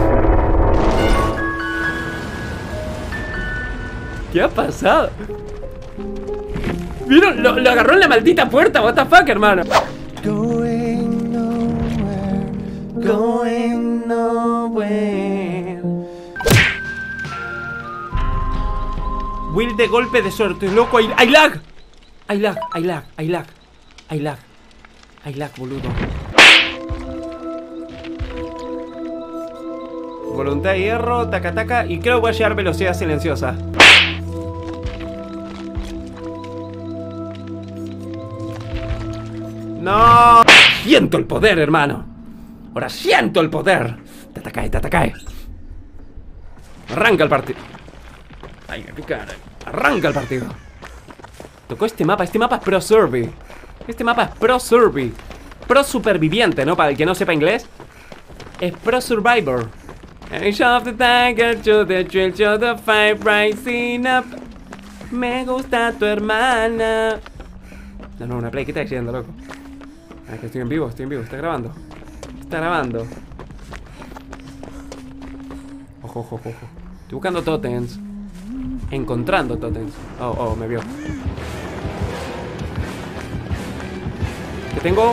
¿Qué ha pasado? ¿Vieron? Lo, lo agarró en la maldita puerta, what the fuck, hermano. Going nowhere, going nowhere. Will de golpe de suerte, loco, hay, hay lag. Hay lag, hay lag, hay lag. Hay lag. Hay lag, boludo. Voluntad de hierro, taca taca. Y creo que voy a llevar velocidad silenciosa. No. Siento el poder, hermano. Ahora siento el poder. Tatacae, tatacae. Arranca el partido. Ay, qué cara. Arranca el partido. Tocó este mapa. Este mapa es Pro Survey. Este mapa es Pro Survey. Pro Superviviente, ¿no? Para el que no sepa inglés. Es Pro Survivor. Show the tiger, show the trail, show the fire rising up. Me gusta tu hermana. No, no, una play. ¿Qué estás diciendo, loco? Ah, que estoy en vivo, estoy en vivo. Está grabando. Está grabando. Ojo, ojo, ojo. Estoy buscando totems. Encontrando totems. Oh, oh, me vio. ¿Qué tengo?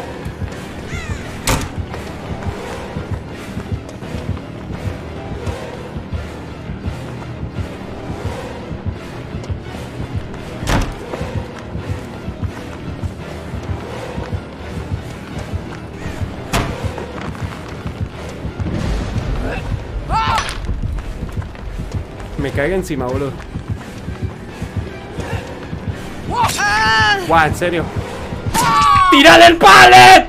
Me caiga encima, boludo. Guau, ¿en serio? ¡Tirale el pallet!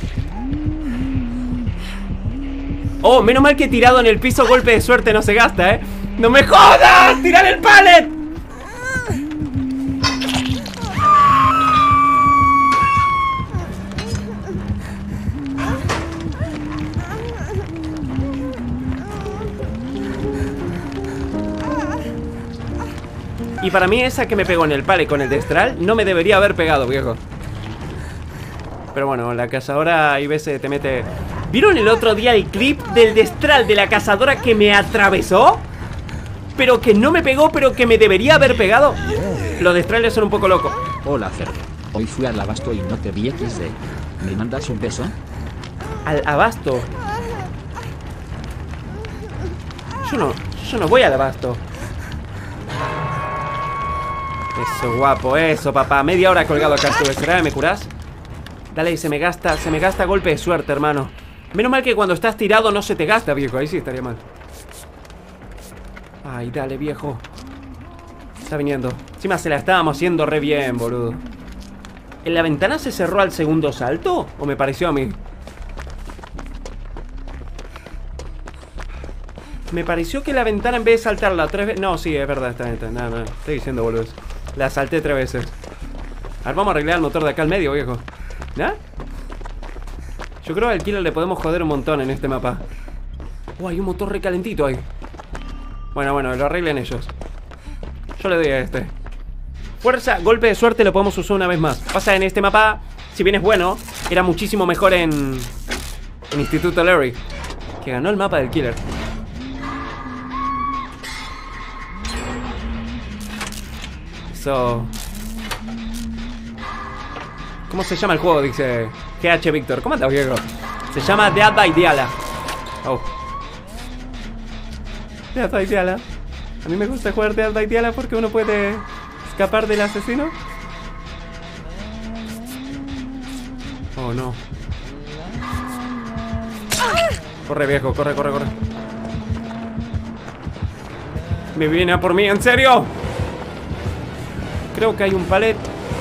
Oh, menos mal que he tirado en el piso. Golpe de suerte no se gasta, ¿eh? ¡No me jodas! ¡Tirale el pallet! Y para mí esa que me pegó en el pale con el destral no me debería haber pegado, viejo. Pero bueno, la cazadora hay veces te mete... ¿Vieron el otro día el clip del destral de la cazadora que me atravesó? Pero que no me pegó, pero que me debería haber pegado. Los destrales son un poco locos. Hola, cerdo. Hoy fui al abasto y no te vi equis de. ¿Me mandas un beso? Al abasto. Yo no, yo no voy al abasto. Eso, guapo, eso, papá. Media hora colgado acá estuve. ¿Será que me curás? Dale, se me gasta, se me gasta golpe de suerte, hermano. Menos mal que cuando estás tirado no se te gasta, viejo. Ahí sí estaría mal. Ay, dale, viejo. Está viniendo. Encima se la estábamos haciendo re bien, boludo. ¿En la ventana se cerró al segundo salto? ¿O me pareció a mí? Me pareció que la ventana en vez de saltarla tres veces... No, sí, es verdad, está bien, no, no, estoy diciendo boludos. La salté tres veces. A ver, vamos a arreglar el motor de acá al medio, viejo. ¿Ya? Yo creo que al killer le podemos joder un montón en este mapa. Oh, hay un motor recalentito ahí. Bueno, bueno, lo arreglen ellos. Yo le doy a este. Fuerza, golpe de suerte lo podemos usar una vez más. Pasa en este mapa, si bien es bueno, era muchísimo mejor en... En Instituto Larry, que ganó el mapa del killer. Eso. ¿Cómo se llama el juego? Dice G H Víctor. ¿Cómo andas, viejo? Se llama Dead by Diala. Oh. Dead by Diala. A mí me gusta jugar Dead by Diala porque uno puede escapar del asesino. Oh, no. Corre, viejo, corre, corre, corre. Me viene a por mí, ¿en serio? Creo que hay un palet.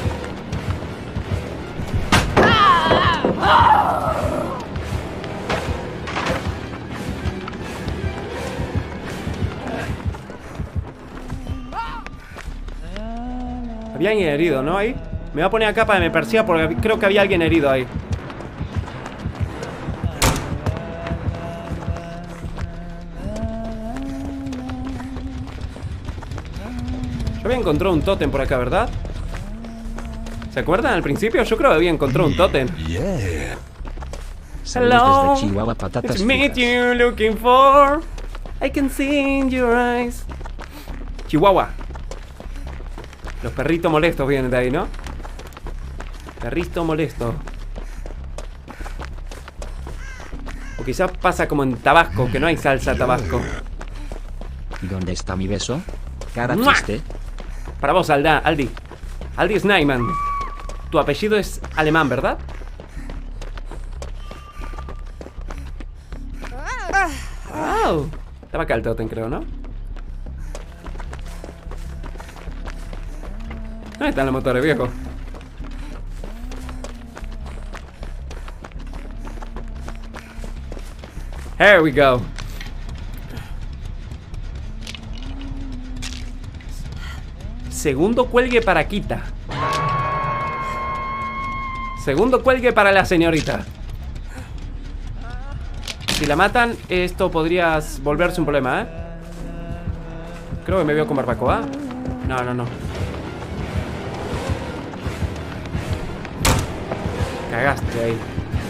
Había alguien herido, ¿no? Ahí. Me voy a poner acá para que me persiga porque creo que había alguien herido ahí. Yo había encontrado un tótem por acá, ¿verdad? ¿Se acuerdan al principio? Yo creo que había encontrado un tótem. Yeah. Saludos desde Chihuahua, patatas It's me fritas. you're looking for. I can see in your eyes. Chihuahua. Los perritos molestos vienen de ahí, ¿no? Perrito molesto. O quizás pasa como en Tabasco, que no hay salsa Tabasco. ¿Y dónde está mi beso? Cara ¡Mua! triste. Para vos, Alda, Aldi. Aldi Snyman. Tu apellido es alemán, ¿verdad? Wow. Estaba acá el tótem, creo, ¿no? ¿Dónde están los motores, viejo? Here we go. Segundo cuelgue para Kita. Segundo cuelgue para la señorita. Si la matan, esto podría volverse un problema, ¿eh? Creo que me veo con barbacoa. No, no, no. Cagaste ahí.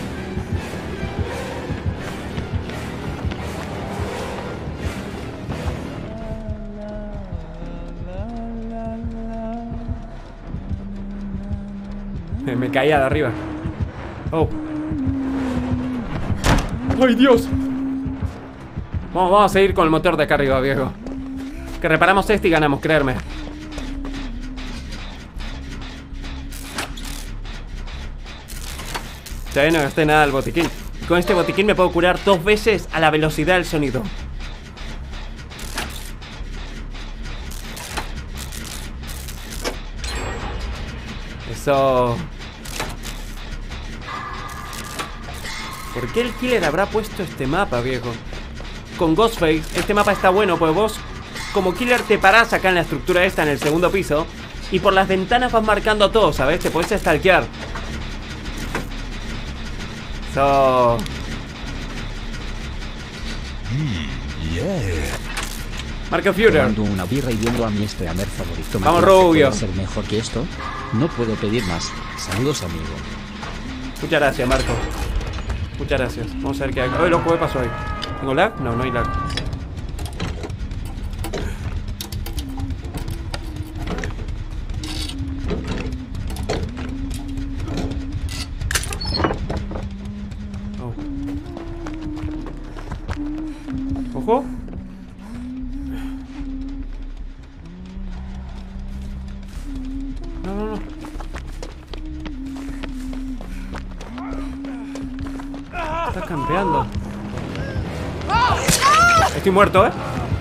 Me caía de arriba. Oh. ¡Ay, Dios! Vamos, vamos a seguir con el motor de acá arriba, viejo. Que reparamos este y ganamos, créerme. Todavía no gasté nada del botiquín. Con este botiquín me puedo curar dos veces a la velocidad del sonido. Eso. ¿Por qué el killer habrá puesto este mapa, viejo? Con Ghostface, este mapa está bueno, pues vos, como killer, te parás acá en la estructura esta, en el segundo piso, y por las ventanas vas marcando todo, ¿sabes? Te podés stalkear. So... Mm, yeah. Marco Führer. Tomando una birra y viendo a mi streamer favorito. Vamos, Matías, ¿se rubio. puede ser mejor que esto? No puedo pedir más. Saludos, amigo. Muchas gracias, Marco. Muchas gracias. Vamos a ver qué hay. Ay, loco, ¿qué pasó ahí? ¿Tengo lag? No, no hay lag. Oh. Ojo. No, no, no. Está campeando. Estoy muerto, ¿eh?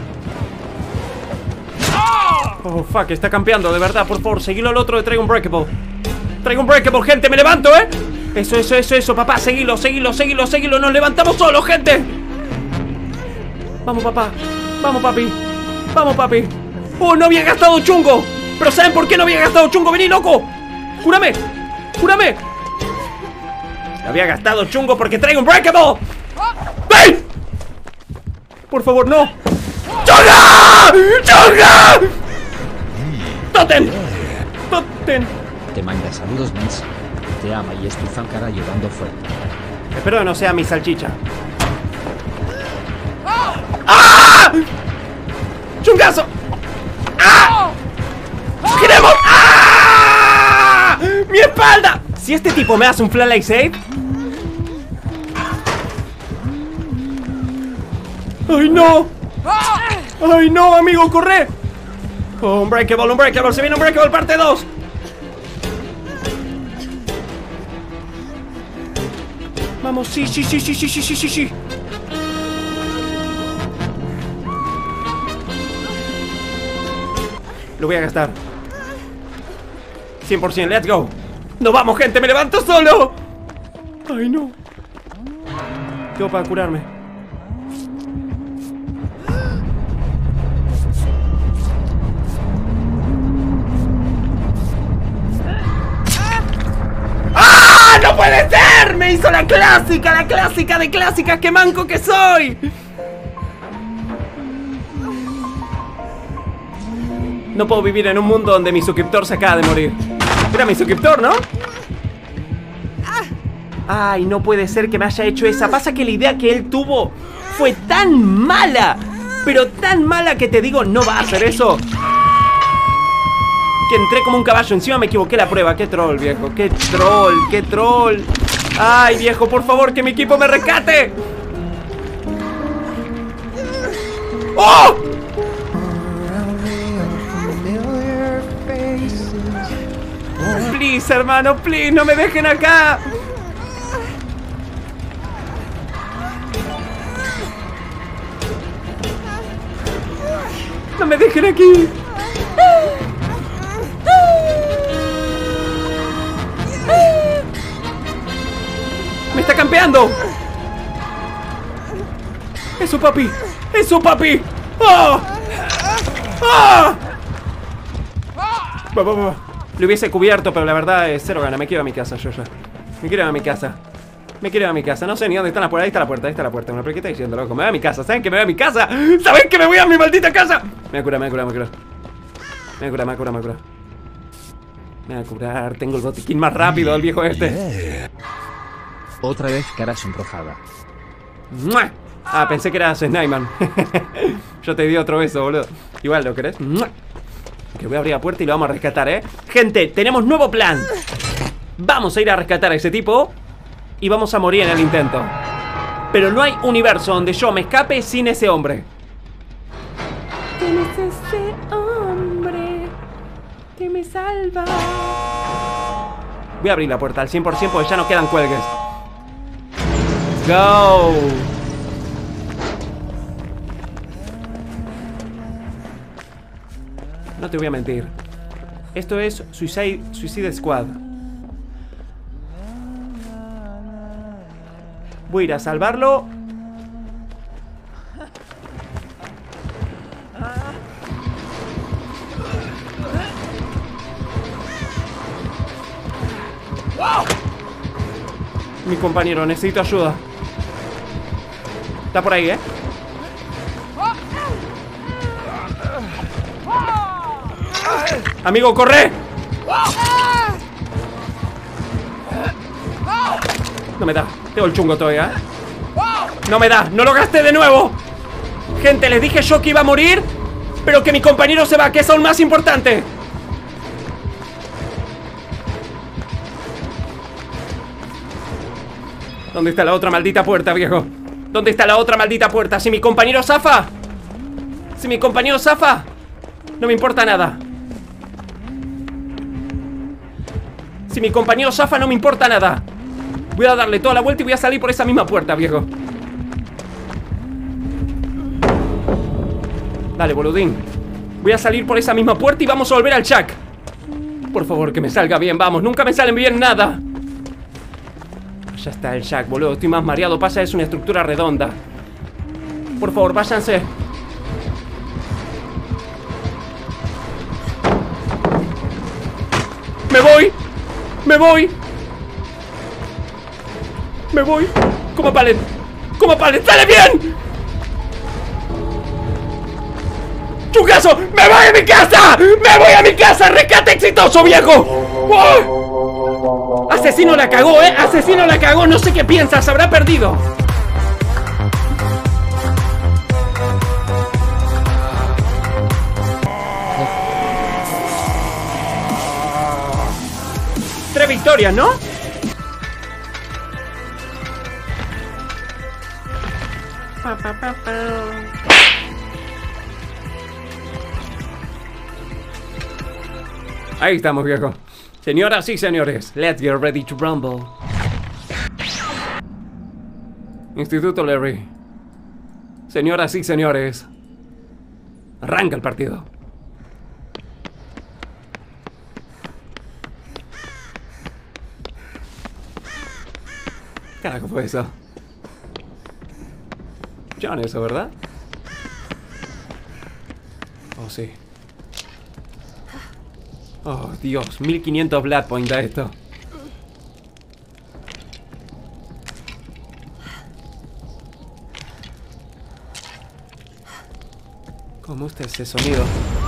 Oh, fuck, está campeando, de verdad, por favor, seguilo al otro de Traigo Unbreakable. Traigo Unbreakable, gente, me levanto, ¿eh? Eso, eso, eso, eso, papá, seguilo, seguilo, seguilo, seguilo. Nos levantamos solos, gente. Vamos, papá. Vamos, papi. Vamos, papi. ¡Oh, no había gastado chungo! ¿Pero saben por qué no había gastado chungo? ¡Vení, loco! ¡Júrame! ¡Júrame! No había gastado chungo porque traigo un breakable. ¡Ven! Por favor, no. ¡Chunga! ¡Chunga! ¡Totem! ¡Totem! Te manda saludos, Mens. Te ama y es tu fan cara llorando fuerte. Espero que no sea mi salchicha. ¡Ah! ¡Chungazo! ¡Ah! ¡Queremos! ¡Ah! ¡Mi espalda! Si este tipo me hace un flatline save. ¡Ay, no! ¡Ay, no, amigo! ¡Corre! Oh, Unbreakable, Unbreakable. Se viene Unbreakable parte dos. Vamos, sí, sí, sí, sí, sí, sí, sí, sí, sí. Lo voy a gastar. cien por ciento, let's go. ¡Nos vamos, gente! ¡Me levanto solo! ¡Ay, no! Tengo para curarme. ¡Ah! ¡No puede ser! ¡Me hizo la clásica! ¡La clásica de clásicas! ¡Qué manco que soy! No puedo vivir en un mundo donde mi suscriptor se acaba de morir. Era mi suscriptor, ¿no? Ay, no puede ser que me haya hecho esa. Pasa que la idea que él tuvo fue tan mala, pero tan mala que te digo, no va a hacer eso. Que entré como un caballo. Encima me equivoqué la prueba. Qué troll, viejo. Qué troll, qué troll. Ay, viejo, por favor, que mi equipo me rescate. ¡Oh! Please, hermano, please, no me dejen acá. No me dejen aquí. Me está campeando. Eso, papi. Eso, papi. ¡Oh! ¡Oh! Va, va, va. Lo hubiese cubierto, pero la verdad es cero gana. Me quiero a mi casa, yo ya. Me quiero a mi casa. Me quiero a mi casa. No sé ni dónde está la puerta. Ahí está la puerta, ahí está la puerta. Bueno, pero ¿qué está diciendo, loco? Me voy a mi casa. ¿Saben que me voy a mi casa? ¿Saben que me voy a mi maldita casa? Me voy a curar, me voy a curar, me voy a curar. Me voy a curar, me voy a curar, me voy a curar. Me voy a curar. Tengo el botiquín más rápido del viejo este. Otra vez cara sonrojada. ¡Mua! Ah, pensé que eras Snyman. Yo te di otro beso, boludo. Igual, ¿lo querés? ¡Mua! Que voy a abrir la puerta y lo vamos a rescatar, ¿eh? Gente, tenemos nuevo plan. Vamos a ir a rescatar a ese tipo y vamos a morir en el intento. Pero no hay universo donde yo me escape sin ese hombre. ¿Quién es ese hombre que me salva? Voy a abrir la puerta al cien por ciento porque ya no quedan cuelgues. Go. No te voy a mentir. Esto es Suicide, Suicide Squad. Voy a ir a salvarlo. Mi compañero, necesito ayuda. Está por ahí, ¿eh? Amigo, corre. No me da. Tengo el chungo todavía, ¿eh? No me da. No lo gasté de nuevo. Gente, les dije yo que iba a morir, pero que mi compañero se va, que es aún más importante. ¿Dónde está la otra maldita puerta, viejo? ¿Dónde está la otra maldita puerta? Si mi compañero zafa. Si mi compañero zafa, no me importa nada. Si mi compañero zafa, no me importa nada. Voy a darle toda la vuelta y voy a salir por esa misma puerta, viejo. Dale, boludín. Voy a salir por esa misma puerta y vamos a volver al Chuck. Por favor, que me salga bien, vamos. Nunca me salen bien nada. Ya está el Chuck, boludo. Estoy más mareado. Pasa, es una estructura redonda. Por favor, váyanse. Me voy. Me voy. Me voy. Como palet. Como palet. ¡Sale bien! ¡Chucazo! ¡Me voy a mi casa! ¡Me voy a mi casa! ¡Rescate exitoso, viejo! ¡Oh! Asesino la cagó, ¿eh? Asesino la cagó. No sé qué piensas. Habrá perdido. Tres victorias, ¿no? Pa, pa, pa, pa. Ahí estamos, viejo. Señoras y señores, let's get ready to rumble. Instituto Larry. Señoras y señores, arranca el partido. ¿Qué carajo fue eso? John, eso, ¿verdad? Oh, sí. Oh, Dios, mil quinientos Blood Point da esto. ¿Cómo gusta ese sonido?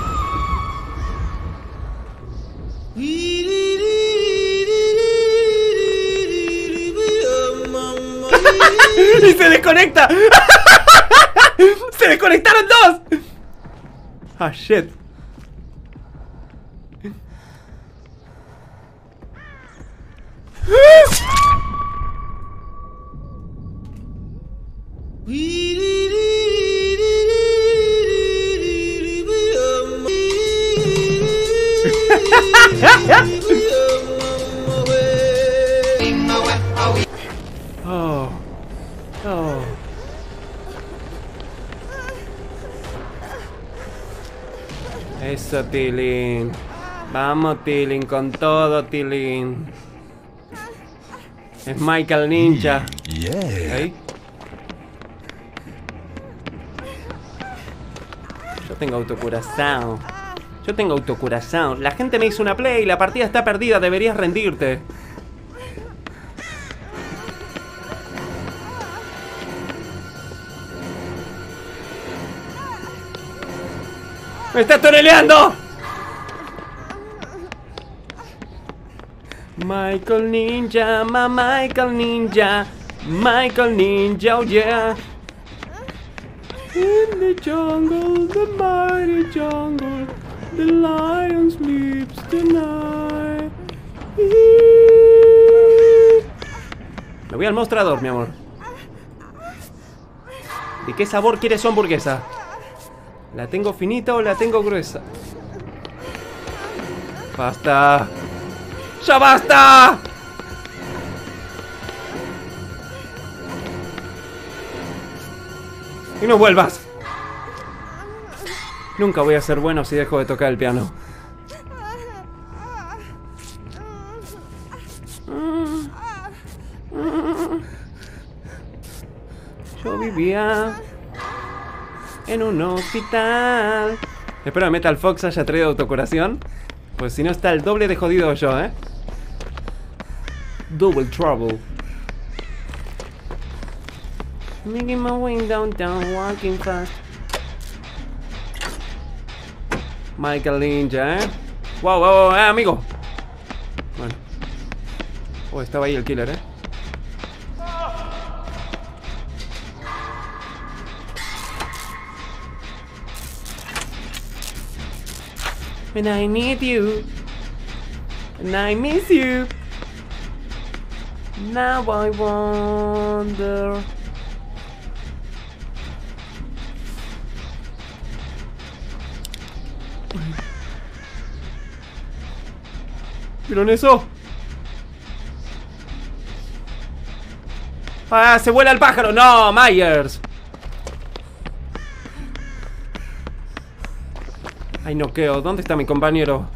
¡Y se desconecta! ¡Se desconectaron dos! Ah, shit. Oh. Oh. Eso, Tilín. Vamos, Tilín, con todo, Tilín. Es Michael Ninja. Yeah. ¿Ahí? Yo tengo autocurazao. Yo tengo autocurazao. La gente me hizo una play. La partida está perdida. Deberías rendirte. ¡Me está toreleando! Michael Ninja, ma Michael Ninja, Michael Ninja, oh yeah. In the jungle, the mighty jungle, the lion sleeps tonight. Me voy al mostrador, mi amor. ¿De qué sabor quieres su hamburguesa? ¿La tengo finita o la tengo gruesa? ¡Basta! ¡Ya basta! Y no vuelvas. Nunca voy a ser bueno si dejo de tocar el piano. Yo vivía en un hospital. Espero que Metal Fox haya traído autocuración, pues si no está el doble de jodido yo, ¿eh? Double trouble. Making my way downtown, walking fast. Michael Ninja, ¿eh? Wow, wow, wow, eh, amigo. Bueno. Oh, estaba ahí el killer, ¿eh? And I need you, and I miss you. Now I wonder. ¿Vieron eso? ¡Ah! ¡Se vuela el pájaro! ¡No! ¡Myers! Ay, noqueo. ¿Dónde está mi compañero?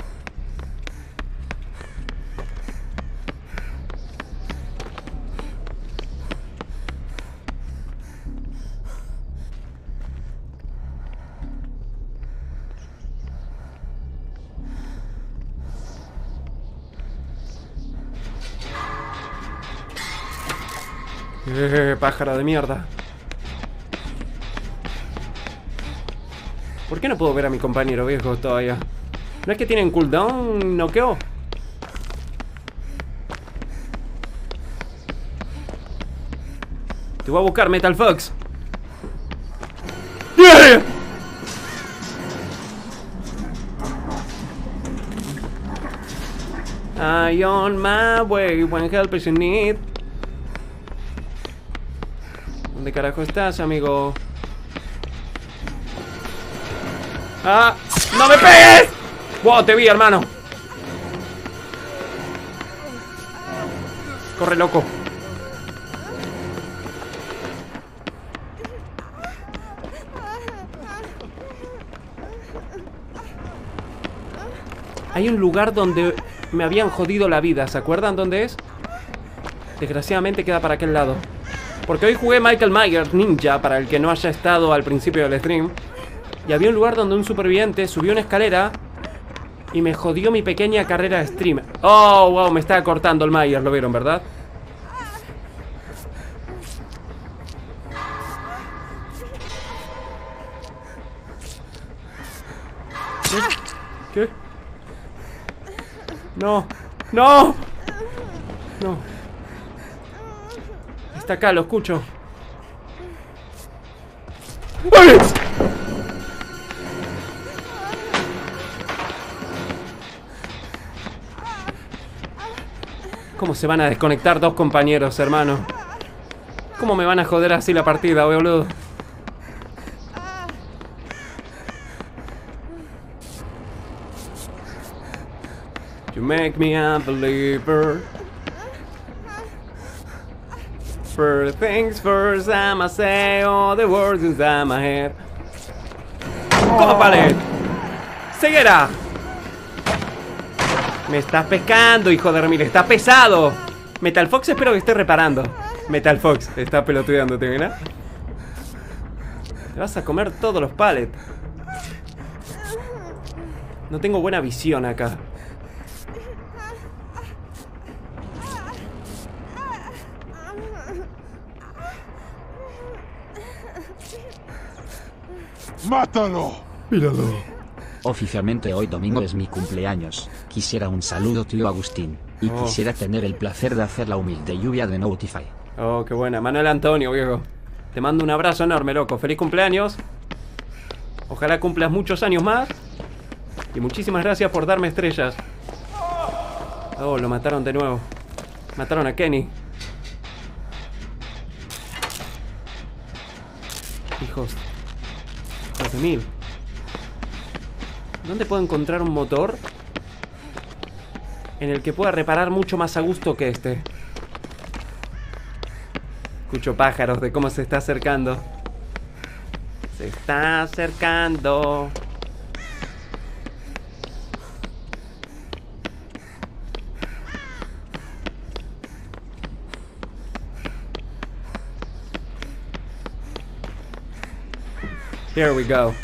Eh, pájaro de mierda. ¿Por qué no puedo ver a mi compañero viejo todavía? ¿No es que tienen cooldown noqueo? Te voy a buscar, Metal Fox. ¡Yeah! I on my way, when help is in need. ¿Dónde carajo estás, amigo? ¡Ah! ¡No me pegues! ¡Wow! Te vi, hermano. Corre, loco. Hay un lugar donde me habían jodido la vida. ¿Se acuerdan dónde es? Desgraciadamente queda para aquel lado. Porque hoy jugué Michael Myers Ninja, para el que no haya estado al principio del stream. Y había un lugar donde un superviviente subió una escalera y me jodió mi pequeña carrera de streamer. Oh, wow, me estaba cortando el Myers, lo vieron, ¿verdad? ¿Qué? ¿Qué? No, no, no. Está acá, lo escucho. ¡Ay! ¿Cómo se van a desconectar dos compañeros, hermano? ¿Cómo me van a joder así la partida, boludo? You make me a believer. First things first, I'ma say all the words inside my head. ¡Toma, palet! ¡Ceguera! Me estás pescando, hijo de remil. Está pesado. Metal Fox espero que esté reparando. Metal Fox, está pelotudeándote, ¿verdad? Te vas a comer todos los pallets. No tengo buena visión acá. ¡Mátalo! Míralo. Oficialmente hoy domingo es mi cumpleaños. Quisiera un saludo, tío Agustín. Y Oh. quisiera tener el placer de hacer la humilde lluvia de Notify. Oh, qué buena. Manuel Antonio, viejo. Te mando un abrazo enorme, loco. Feliz cumpleaños. Ojalá cumplas muchos años más. Y muchísimas gracias por darme estrellas. Oh, lo mataron de nuevo. Mataron a Kenny. Hijos. Hijos de mil. ¿Dónde puedo encontrar un motor en el que pueda reparar mucho más a gusto que este? Escucho pájaros de cómo se está acercando. Se está acercando. Here we go.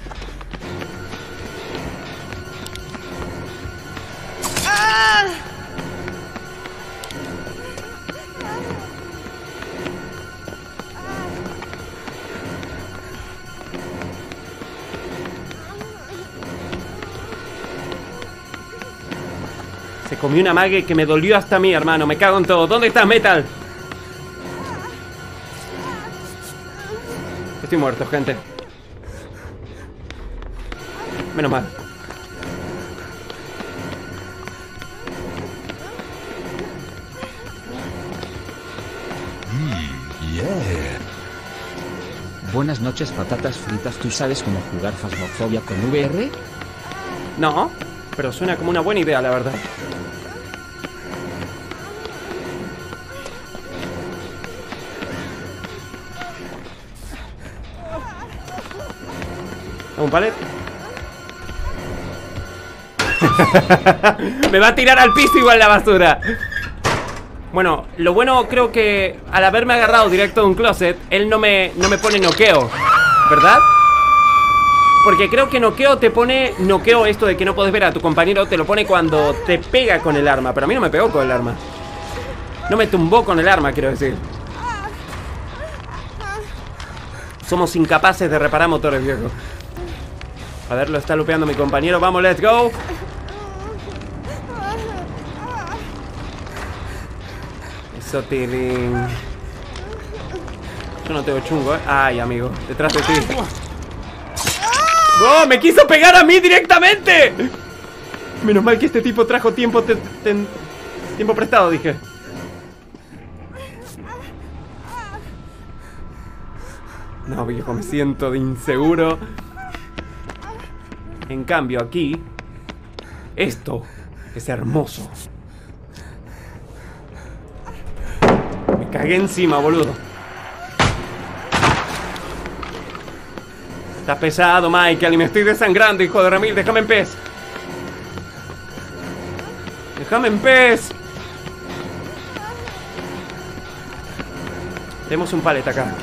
Se comió una mague que me dolió hasta a mí, hermano. Me cago en todo. ¿Dónde estás, Metal? Estoy muerto, gente. Menos mal. Yeah. Buenas noches, patatas fritas. ¿Tú sabes cómo jugar Phasmophobia con V R? No, pero suena como una buena idea, la verdad. ¿Un palet? Me va a tirar al piso igual la basura. Bueno, lo bueno creo que al haberme agarrado directo de un closet, él no me, no me pone noqueo, ¿verdad? Porque creo que noqueo te pone... Noqueo, esto de que no puedes ver a tu compañero, te lo pone cuando te pega con el arma. Pero a mí no me pegó con el arma. No me tumbó con el arma, quiero decir. Somos incapaces de reparar motores, viejo. A ver, lo está lupeando mi compañero. Vamos, let's go. Eso, tilín. Yo no tengo chungo, eh. Ay, amigo, detrás de ti. ¡No! ¡Me quiso pegar a mí directamente! Menos mal que este tipo trajo tiempo te, te, tiempo prestado, dije. No, viejo, me siento de inseguro. En cambio, aquí esto es hermoso. Me cagué encima, boludo. Estás pesado, Michael, y me estoy desangrando, hijo de Ramil. Déjame en paz. Déjame en paz. Tenemos un palet acá.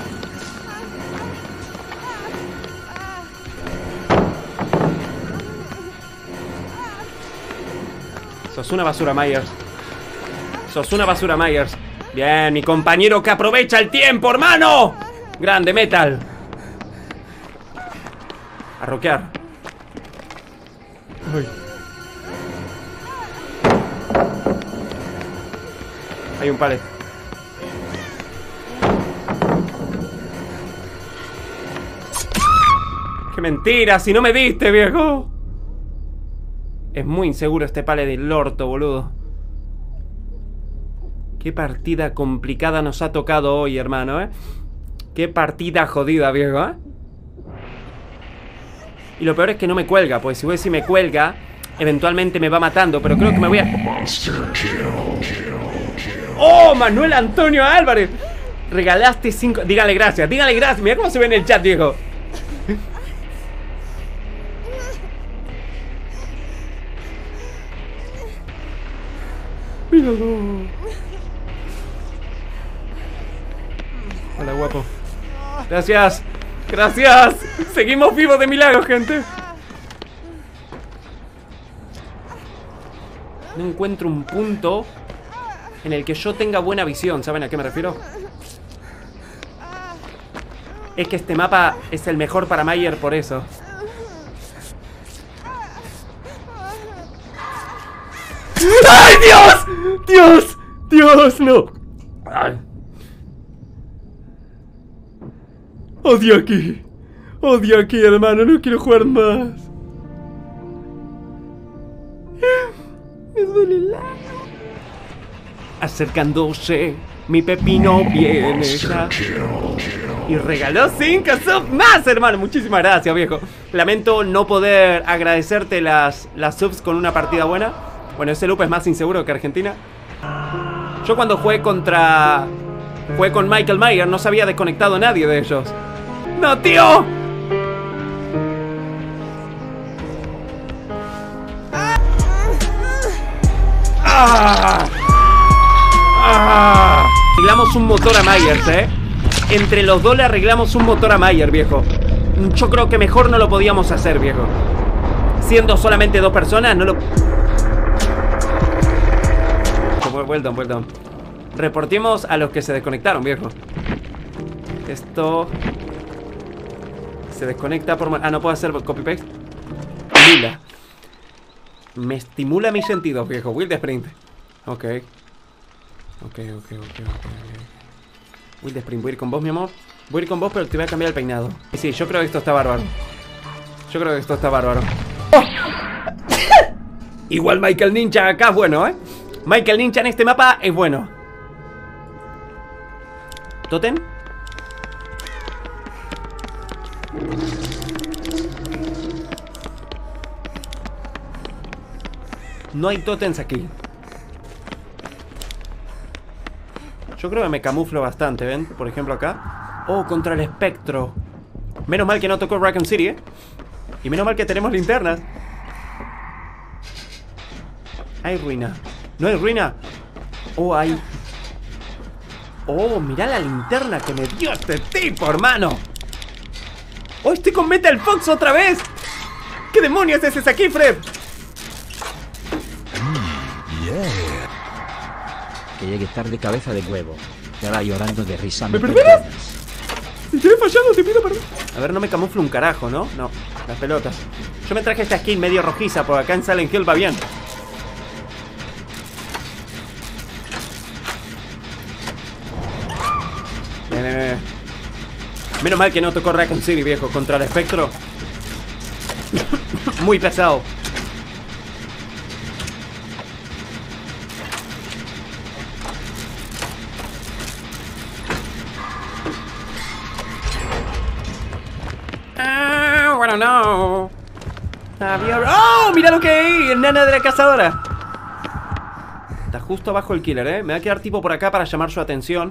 Sos una basura, Myers. Sos una basura, Myers. Bien, mi compañero que aprovecha el tiempo, hermano. Grande, Metal. A rockear. Uy. Hay un palet. ¡Qué mentira! Si no me diste, viejo. Es muy inseguro este palet del orto, boludo. Qué partida complicada nos ha tocado hoy, hermano, ¿eh? Qué partida jodida, viejo, ¿eh? Y lo peor es que no me cuelga, pues si voy a decir me cuelga, eventualmente me va matando, pero creo que me voy a... ¡Oh, Manuel Antonio Álvarez! Regalaste cinco... Dígale gracias, dígale gracias. Mira cómo se ve en el chat, viejo. Míralo. Hola, guapo. Gracias. Gracias. Seguimos vivos de milagro, gente. No encuentro un punto en el que yo tenga buena visión. ¿Saben a qué me refiero? Es que este mapa es el mejor para Mayer por eso. ¡Ay, Dios! ¡Dios! ¡Dios, no! Ay. Odio aquí. Odio aquí, hermano. No quiero jugar más. Me duele el ano. Acercándose, mi pepino viene ya. Y regaló cinco subs más, hermano. Muchísimas gracias, viejo. Lamento no poder agradecerte las, las subs con una partida buena. Bueno, ese loop es más inseguro que Argentina. Yo cuando jugué contra... Jugué con Michael Myers, no se había desconectado a nadie de ellos. ¡No, tío! ¡Ah! ¡Ah! Arreglamos un motor a Myers, eh. Entre los dos le arreglamos un motor a Myers, viejo. Yo creo que mejor no lo podíamos hacer, viejo. Siendo solamente dos personas, no lo... Vuelta, vuelta. Reportemos a los que se desconectaron, viejo. Esto... Se desconecta por... Ah, no puedo hacer copy-paste. Lila. Me estimula mis sentidos, viejo. Will de sprint. Ok. Ok, ok, ok, ok. Will de sprint. Voy a ir con vos, mi amor. Voy a ir con vos, pero te voy a cambiar el peinado. Y sí, yo creo que esto está bárbaro. Yo creo que esto está bárbaro. ¡Oh! Igual Michael Ninja acá es bueno, ¿eh? Michael Ninja en este mapa es bueno. ¿Totem? No hay totems aquí. Yo creo que me camuflo bastante, ¿ven? Por ejemplo acá. Oh, contra el espectro. Menos mal que no tocó Raccoon City, ¿eh? Y menos mal que tenemos linternas. Hay ruina. ¿No hay ruina? Oh, hay... Oh, mirá la linterna que me dio este tipo, hermano. Oh, estoy con Metal Fox otra vez. ¿Qué demonios es ese aquí, Fred? Mm, yeah. Que llegue tarde cabeza de huevo. Ya va llorando de risa. ¿Me perdonas? si le he fallado, te pido perdón. A ver, no me camuflo un carajo, ¿no? No, las pelotas. Yo me traje esta skin medio rojiza, porque acá en Silent Hill va bien. Bien, bien, bien. Menos mal que no tocó Raccoon City, viejo. Contra el espectro. Muy pesado. Ah, bueno, no. Había... ¡Oh! ¡Mira lo que hay! El nana de la cazadora. Está justo abajo el killer, ¿eh? Me va a quedar tipo por acá para llamar su atención.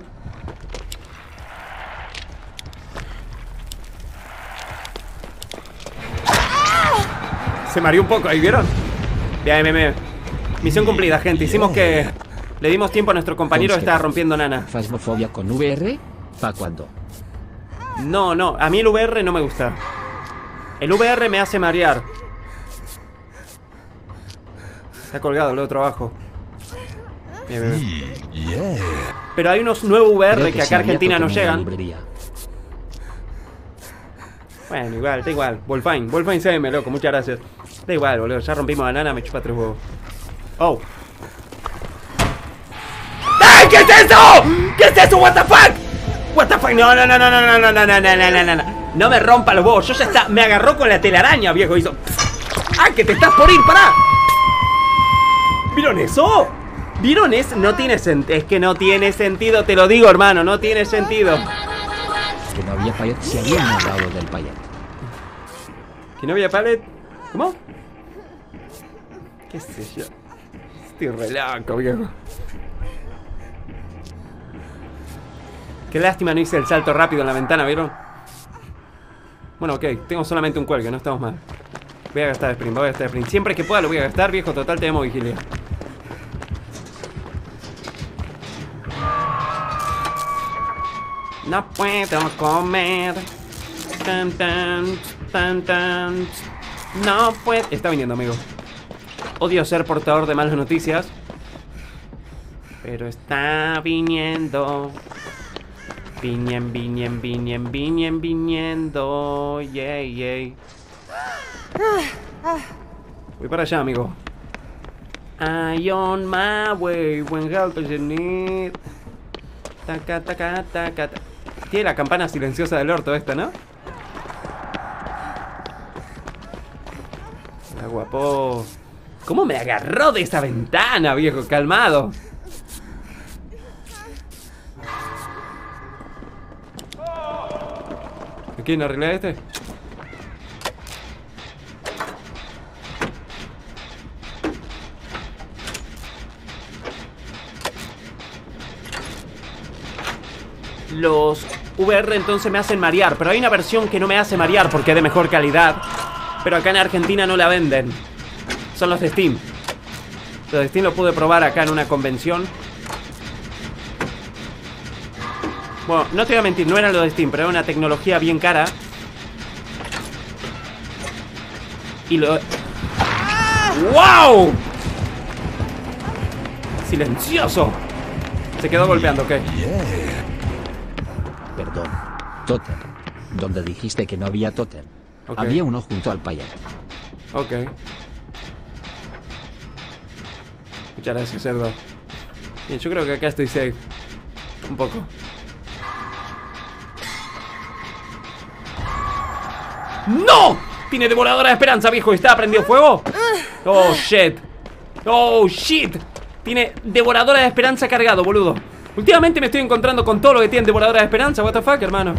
Se mareó un poco, ¿ahí vieron? Bien, bien, bien. Misión cumplida, gente. Hicimos que... Le dimos tiempo a nuestro compañero que estaba rompiendo nana. ¿Fasmofobia con V R? ¿Pa' cuándo? No, no. A mí el V R no me gusta. El V R me hace marear. Está colgado el otro abajo. Bien, bien, bien. Pero hay unos nuevos V R Creo que, que acá sí en había Argentina no Pokémon en la llegan. librería. Bueno, igual, da igual. Wolfine, Wolfine C M, loco, muchas gracias. Da igual, boludo, ya rompimos la nana, me chupa tres huevos. Oh. ¡Ay! ¿Qué es eso? ¿Qué es eso? What the fuck? What the fuck? No, no, no, no, no, no, no, no, no, no, no, no, no. No me rompa los huevos, yo ya está. Me agarró con la telaraña, viejo. Hizo. ¡Ah, que te estás por ir! ¡Pará! ¿Vieron eso? ¿Vieron eso? No tiene sentido. Es que no tiene sentido, te lo digo, hermano, no tiene sentido. Que no había payet, si habían hablado del payet. ¿Que no había palet? ¿Cómo? ¿Qué sé yo? Estoy re loco, viejo. Qué lástima no hice el salto rápido en la ventana, ¿vieron? Bueno, ok, tengo solamente un cuelgue, no estamos mal. Voy a gastar sprint, voy a gastar sprint. Siempre que pueda lo voy a gastar, viejo, total tenemos vigilia. No puedo comer. Tan, tan, tan, tan. No puedo. Está viniendo, amigo. Odio ser portador de malas noticias, pero está viniendo. Vinien, vinien, vinien, vinien, viniendo. Yay, yay. Voy para allá, amigo. I on my way. When help is in need. Taca, taca, taca, taca. Tiene la campana silenciosa del orto esta, ¿no? La guapo. ¿Cómo me agarró de esa ventana, viejo? Calmado. ¿Me quieren arreglar este? Los V R entonces me hacen marear, pero hay una versión que no me hace marear porque es de mejor calidad, pero acá en Argentina no la venden. Son los de Steam. Los de Steam los pude probar acá en una convención. Bueno, no te voy a mentir, no eran los de Steam, pero era una tecnología bien cara. Y lo... ¡Wow! Silencioso. Se quedó golpeando, ¿ok? Perdón. Tótem. Donde dijiste que no había tótem. Ok. Había uno junto al payet. Ok. Muchas gracias, cerdo. Bien, yo creo que acá estoy safe. Un poco. ¡No! Tiene devoradora de esperanza, viejo. ¿Está prendido fuego? Oh, shit. Oh, shit. Tiene devoradora de esperanza cargado, boludo. Últimamente me estoy encontrando con todo lo que tiene devoradora de esperanza. What the fuck, hermano.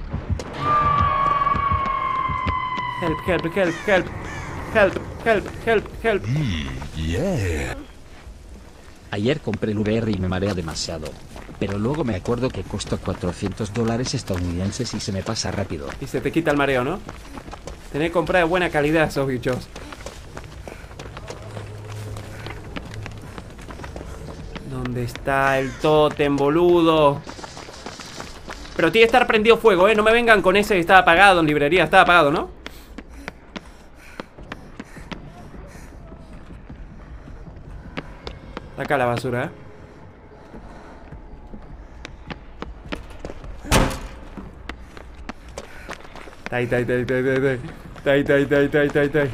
Help, help, help, help. Help, help, help, help. Yeah. Ayer compré el V R y me marea demasiado. Pero luego me acuerdo que costó cuatrocientos dólares estadounidenses y se me pasa rápido. Y se te quita el mareo, ¿no? Tenés que comprar de buena calidad esos bichos. ¿Dónde está el tótem, boludo? Pero tiene que estar prendido fuego, ¿eh? No me vengan con ese que estaba apagado en librería. Estaba apagado, ¿no? Está acá la basura, ¿eh? Tai, tai, tai, tai, tai, tai. Tai, tai, tai, tai, tai, tai.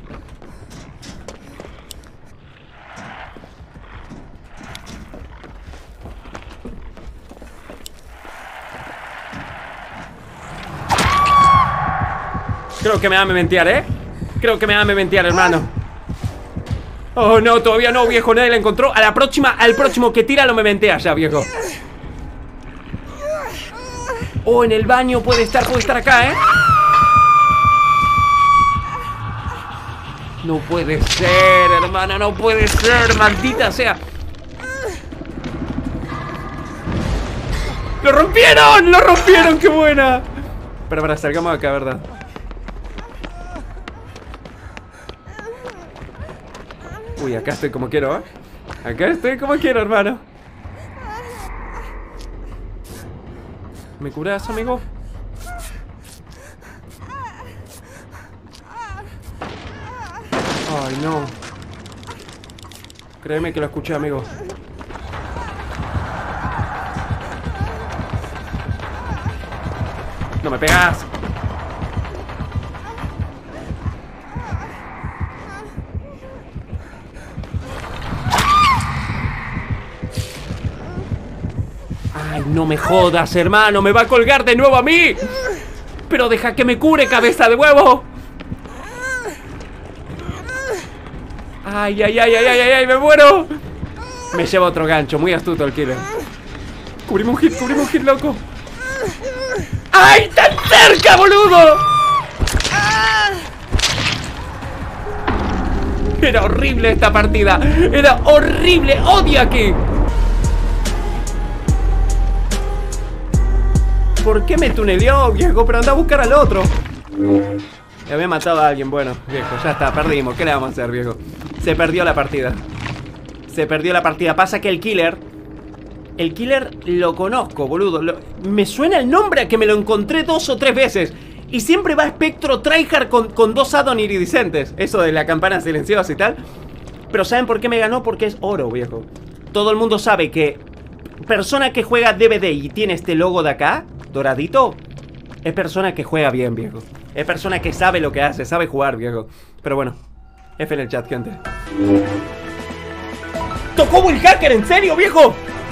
Creo que me va a mementear, ¿eh? Creo que me va a mementear, hermano. Oh, no, todavía no, viejo. Nadie la encontró. A la próxima, al próximo que tira lo mementea ya, viejo. Oh, en el baño puede estar, puede estar acá, ¿eh? No puede ser, hermana, no puede ser, maldita sea. ¡Lo rompieron! ¡Lo rompieron! ¡Qué buena! Pero para, salgamos acá, ¿verdad? Uy, acá estoy como quiero, ¿eh? Acá estoy como quiero, hermano. ¿Me curas, amigo? Ay, no. Créeme que lo escuché, amigo. No me pegas. Ay, no me jodas, hermano. Me va a colgar de nuevo a mí. Pero deja que me cure, cabeza de huevo. Ay, ay, ay, ay, ay, ay, ay, me muero. Me lleva otro gancho, muy astuto el killer. Cubrimos un hit, cubrimos un hit, loco. ¡Ay, tan cerca, boludo! Era horrible esta partida. Era horrible, odio aquí. ¿Por qué me tuneleó, viejo? Pero anda a buscar al otro. Me había matado a alguien, bueno, viejo, ya está, perdimos. ¿Qué le vamos a hacer, viejo? Se perdió la partida. Se perdió la partida. Pasa que el killer El killer lo conozco, boludo. lo, Me suena el nombre a que me lo encontré dos o tres veces. Y siempre va Espectro tryhard con, con dos addon iridiscentes. Eso de la campana silenciosa y tal. Pero ¿saben por qué me ganó? Porque es oro, viejo. Todo el mundo sabe que persona que juega D V D y tiene este logo de acá, doradito, es persona que juega bien, viejo. Es persona que sabe lo que hace, sabe jugar, viejo. Pero bueno, F en el chat, gente. ¡Tocó Will Hacker! ¿En serio, viejo?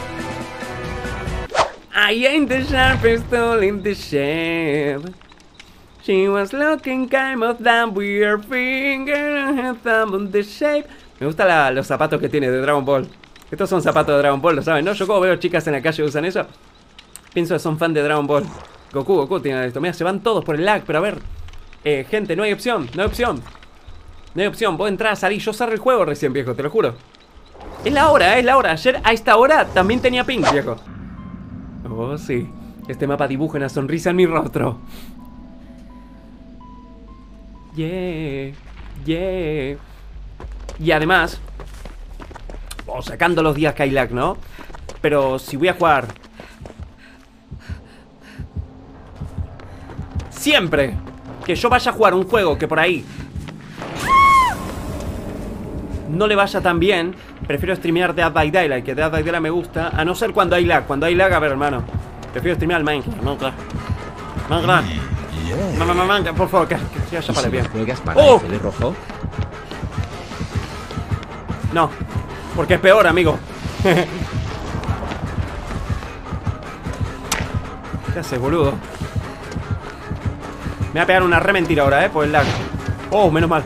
I ain't the sharpest tool in the shed. She was looking kind of down with her finger and her thumb on the shape. Me gustan la, los zapatos que tiene de Dragon Ball. Estos son zapatos de Dragon Ball, lo saben, ¿no? Yo como veo chicas en la calle que usan eso, pienso que son fan de Dragon Ball. Goku, Goku tiene esto. Mira, se van todos por el lag, pero a ver. Eh, gente, no hay opción, no hay opción. No hay opción, vos entrás, salís. Yo cerré el juego recién, viejo, te lo juro. Es la hora, eh, es la hora. Ayer a esta hora también tenía ping, viejo. Oh, sí. Este mapa dibuja una sonrisa en mi rostro. Yeah, yeah. Y además, oh, sacando los días que hay lag, ¿no? Pero si voy a jugar siempre que yo vaya a jugar un juego que por ahí no le vaya tan bien, prefiero streamear Dead by Daylight, que Dead by Daylight me gusta. A no ser cuando hay lag. Cuando hay lag, a ver, hermano, prefiero streamear el Minecraft. Minecraft. Minecraft. Mamá, mamá, por favor, que, que ya para bien. ¿Juegas para ¡Oh! F D rojo? No, porque es peor, amigo. ¿Qué haces, boludo? Me va a pegar una re mentira ahora, eh, por el lag. Oh, menos mal.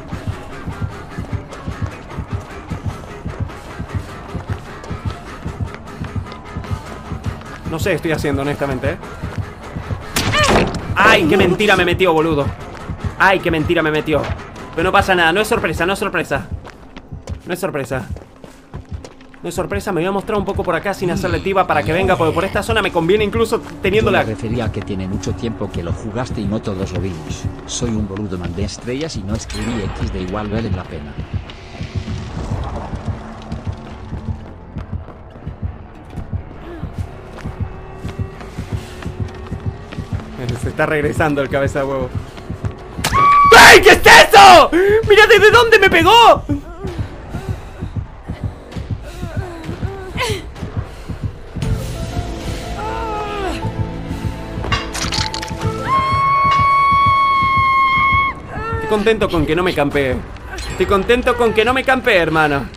No sé qué estoy haciendo, honestamente, eh. ¡Ay, qué mentira me metió, boludo! ¡Ay, qué mentira me metió! Pero no pasa nada, no es sorpresa, no es sorpresa. No es sorpresa. No es sorpresa, me voy a mostrar un poco por acá sin hacerle tiba para que venga, porque por esta zona me conviene incluso teniendo Yo la... me refería a que tiene mucho tiempo que lo jugaste y no todos lo vimos. Soy un boludo, mandé estrellas y no escribí X de igual vale la pena. Se está regresando el cabeza de huevo. ¡Ay! ¿Qué es eso? ¡Mira desde dónde me pegó! Estoy contento con que no me campee. Estoy contento con que no me campee, hermano.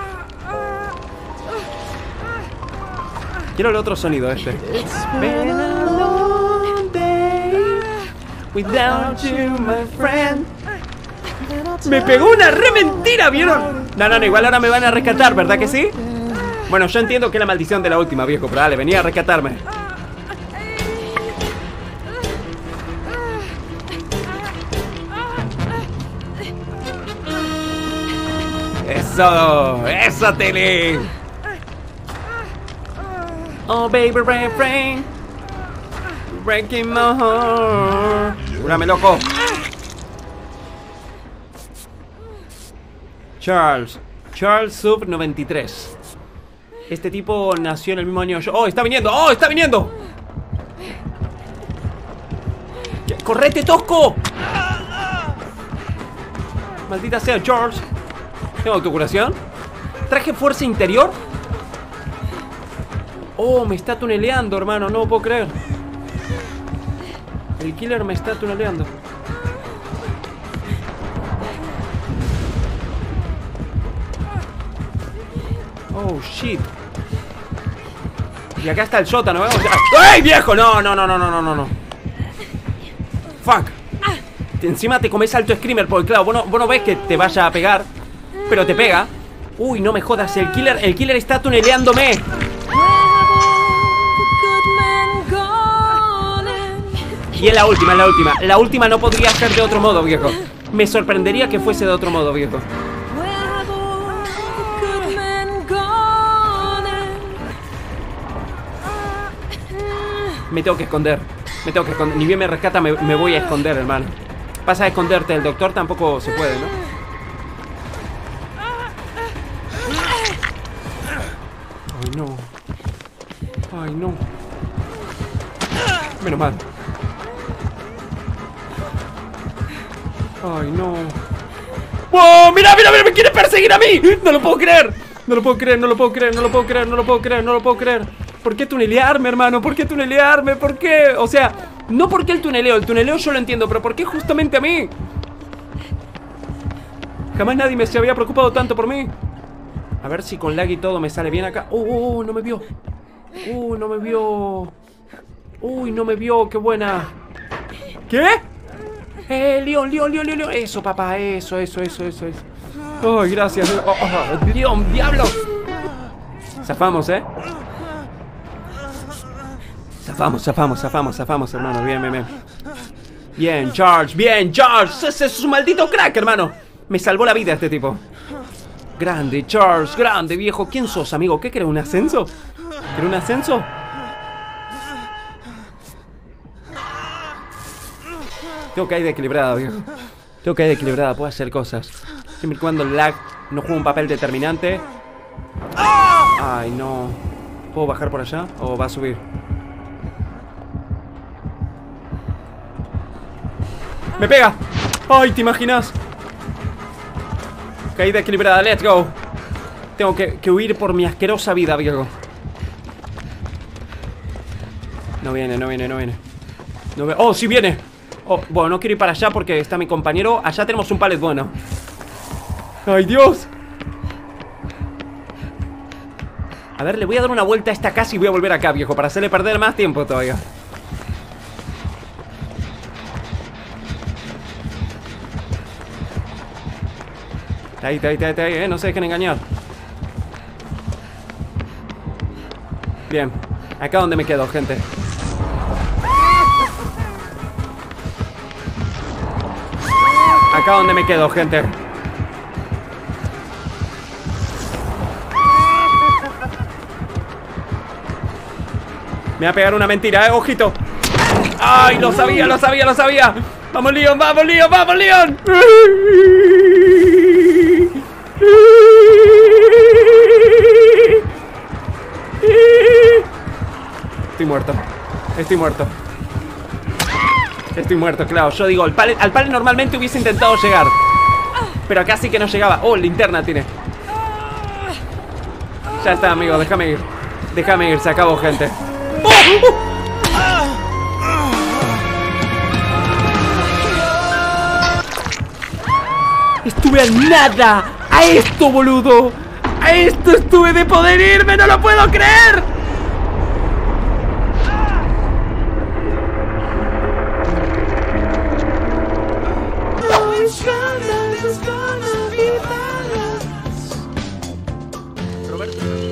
Quiero el otro sonido este. It's been a long day Without you, my friend. Me pegó una re mentira, ¿vieron? No, no, no, igual ahora me van a rescatar, ¿verdad que sí? Bueno, yo entiendo que es la maldición de la última, viejo, pero dale, venía a rescatarme. Eso, eso, Tilly. Oh, baby, refrain. Breaking my heart. Júrame, loco. Charles. Charles Sub noventa y tres. Este tipo nació en el mismo año que yo. ¡Oh, está viniendo! ¡Oh, está viniendo! ¡Correte, tosco! Maldita sea, Charles. ¿Tengo autocuración? ¿Traje fuerza interior? Oh, me está tuneleando, hermano. No lo puedo creer. El killer me está tuneleando. Oh, shit. Y acá está el sótano, ¿vemos? ¡Ey, viejo! No, no, no, no, no, no, no. Fuck. Encima te comes alto screamer, porque claro, vos no, vos no ves que te vaya a pegar, pero te pega. Uy, no me jodas, el killer, el killer está tuneleándome. Y es la última, es la última. La última no podría ser de otro modo, viejo. Me sorprendería que fuese de otro modo, viejo. Me tengo que esconder. Me tengo que esconder. Ni bien me rescata, me, me voy a esconder, hermano. Pasa a esconderte. El doctor tampoco se puede, ¿no? Ay, no. Ay, no. Menos mal. Ay, no. ¡Wow! ¡Mira, mira, mira! ¡Me quiere perseguir a mí! ¡No lo puedo creer! No lo puedo creer, no lo puedo creer, no lo puedo creer, no lo puedo creer, no lo puedo creer. ¿Por qué tunelearme, hermano? ¿Por qué tunelearme? ¿Por qué? O sea, no por qué el tuneleo. El tuneleo yo lo entiendo, pero ¿por qué justamente a mí? Jamás nadie me se había preocupado tanto por mí. A ver si con lag y todo me sale bien acá. ¡Uh, uh, uh! No me vio. ¡Uh, no me vio! ¡Uy, no me vio! ¡Qué buena! ¿Qué? ¡Eh, Leon, Leon, Leon, Leon! Eso, papá, eso, eso, eso, eso, eso. ¡Ay, gracias! ¡Oh, oh, Leon, diablo! Zafamos, ¿eh? Zafamos, zafamos, zafamos, zafamos, hermano. Bien, bien, bien. Bien, Charles, bien, Charles. Ese es un maldito crack, hermano. Me salvó la vida este tipo. Grande, Charles, grande, viejo. ¿Quién sos, amigo? ¿Qué crees? ¿Un ascenso? ¿Querés un ascenso? Tengo que ir de equilibrada, viejo. Tengo que ir de equilibrada, puedo hacer cosas. Siempre y cuando el lag no juega un papel determinante. Ay, no. ¿Puedo bajar por allá o va a subir? ¡Me pega! ¡Ay, te imaginas! Caída equilibrada, let's go. Tengo que, que huir por mi asquerosa vida, viejo. No viene, no viene, no viene, no viene. ¡Oh, sí viene! Oh, bueno, no quiero ir para allá porque está mi compañero. Allá tenemos un palet bueno. ¡Ay, Dios! A ver, le voy a dar una vuelta a esta casa y voy a volver acá, viejo, para hacerle perder más tiempo todavía. Está ahí, está ahí, está ahí, eh. No se dejen engañar. Bien. Acá donde me quedo, gente. Acá donde me quedo, gente. Me va a pegar una mentira, eh. Ojito. Ay, lo sabía, lo sabía, lo sabía. Vamos, Leon, vamos, Leon, vamos, Leon. Estoy muerto. Estoy muerto. Estoy muerto, claro. Yo digo, al palet, al palet normalmente hubiese intentado llegar, pero acá sí que no llegaba. Oh, linterna tiene. Ya está, amigo, déjame ir. Déjame ir, se acabó, gente. ¡Oh! ¡Oh! Estuve a nada. A esto, boludo. A esto estuve de poder irme. No lo puedo creer. Roberto.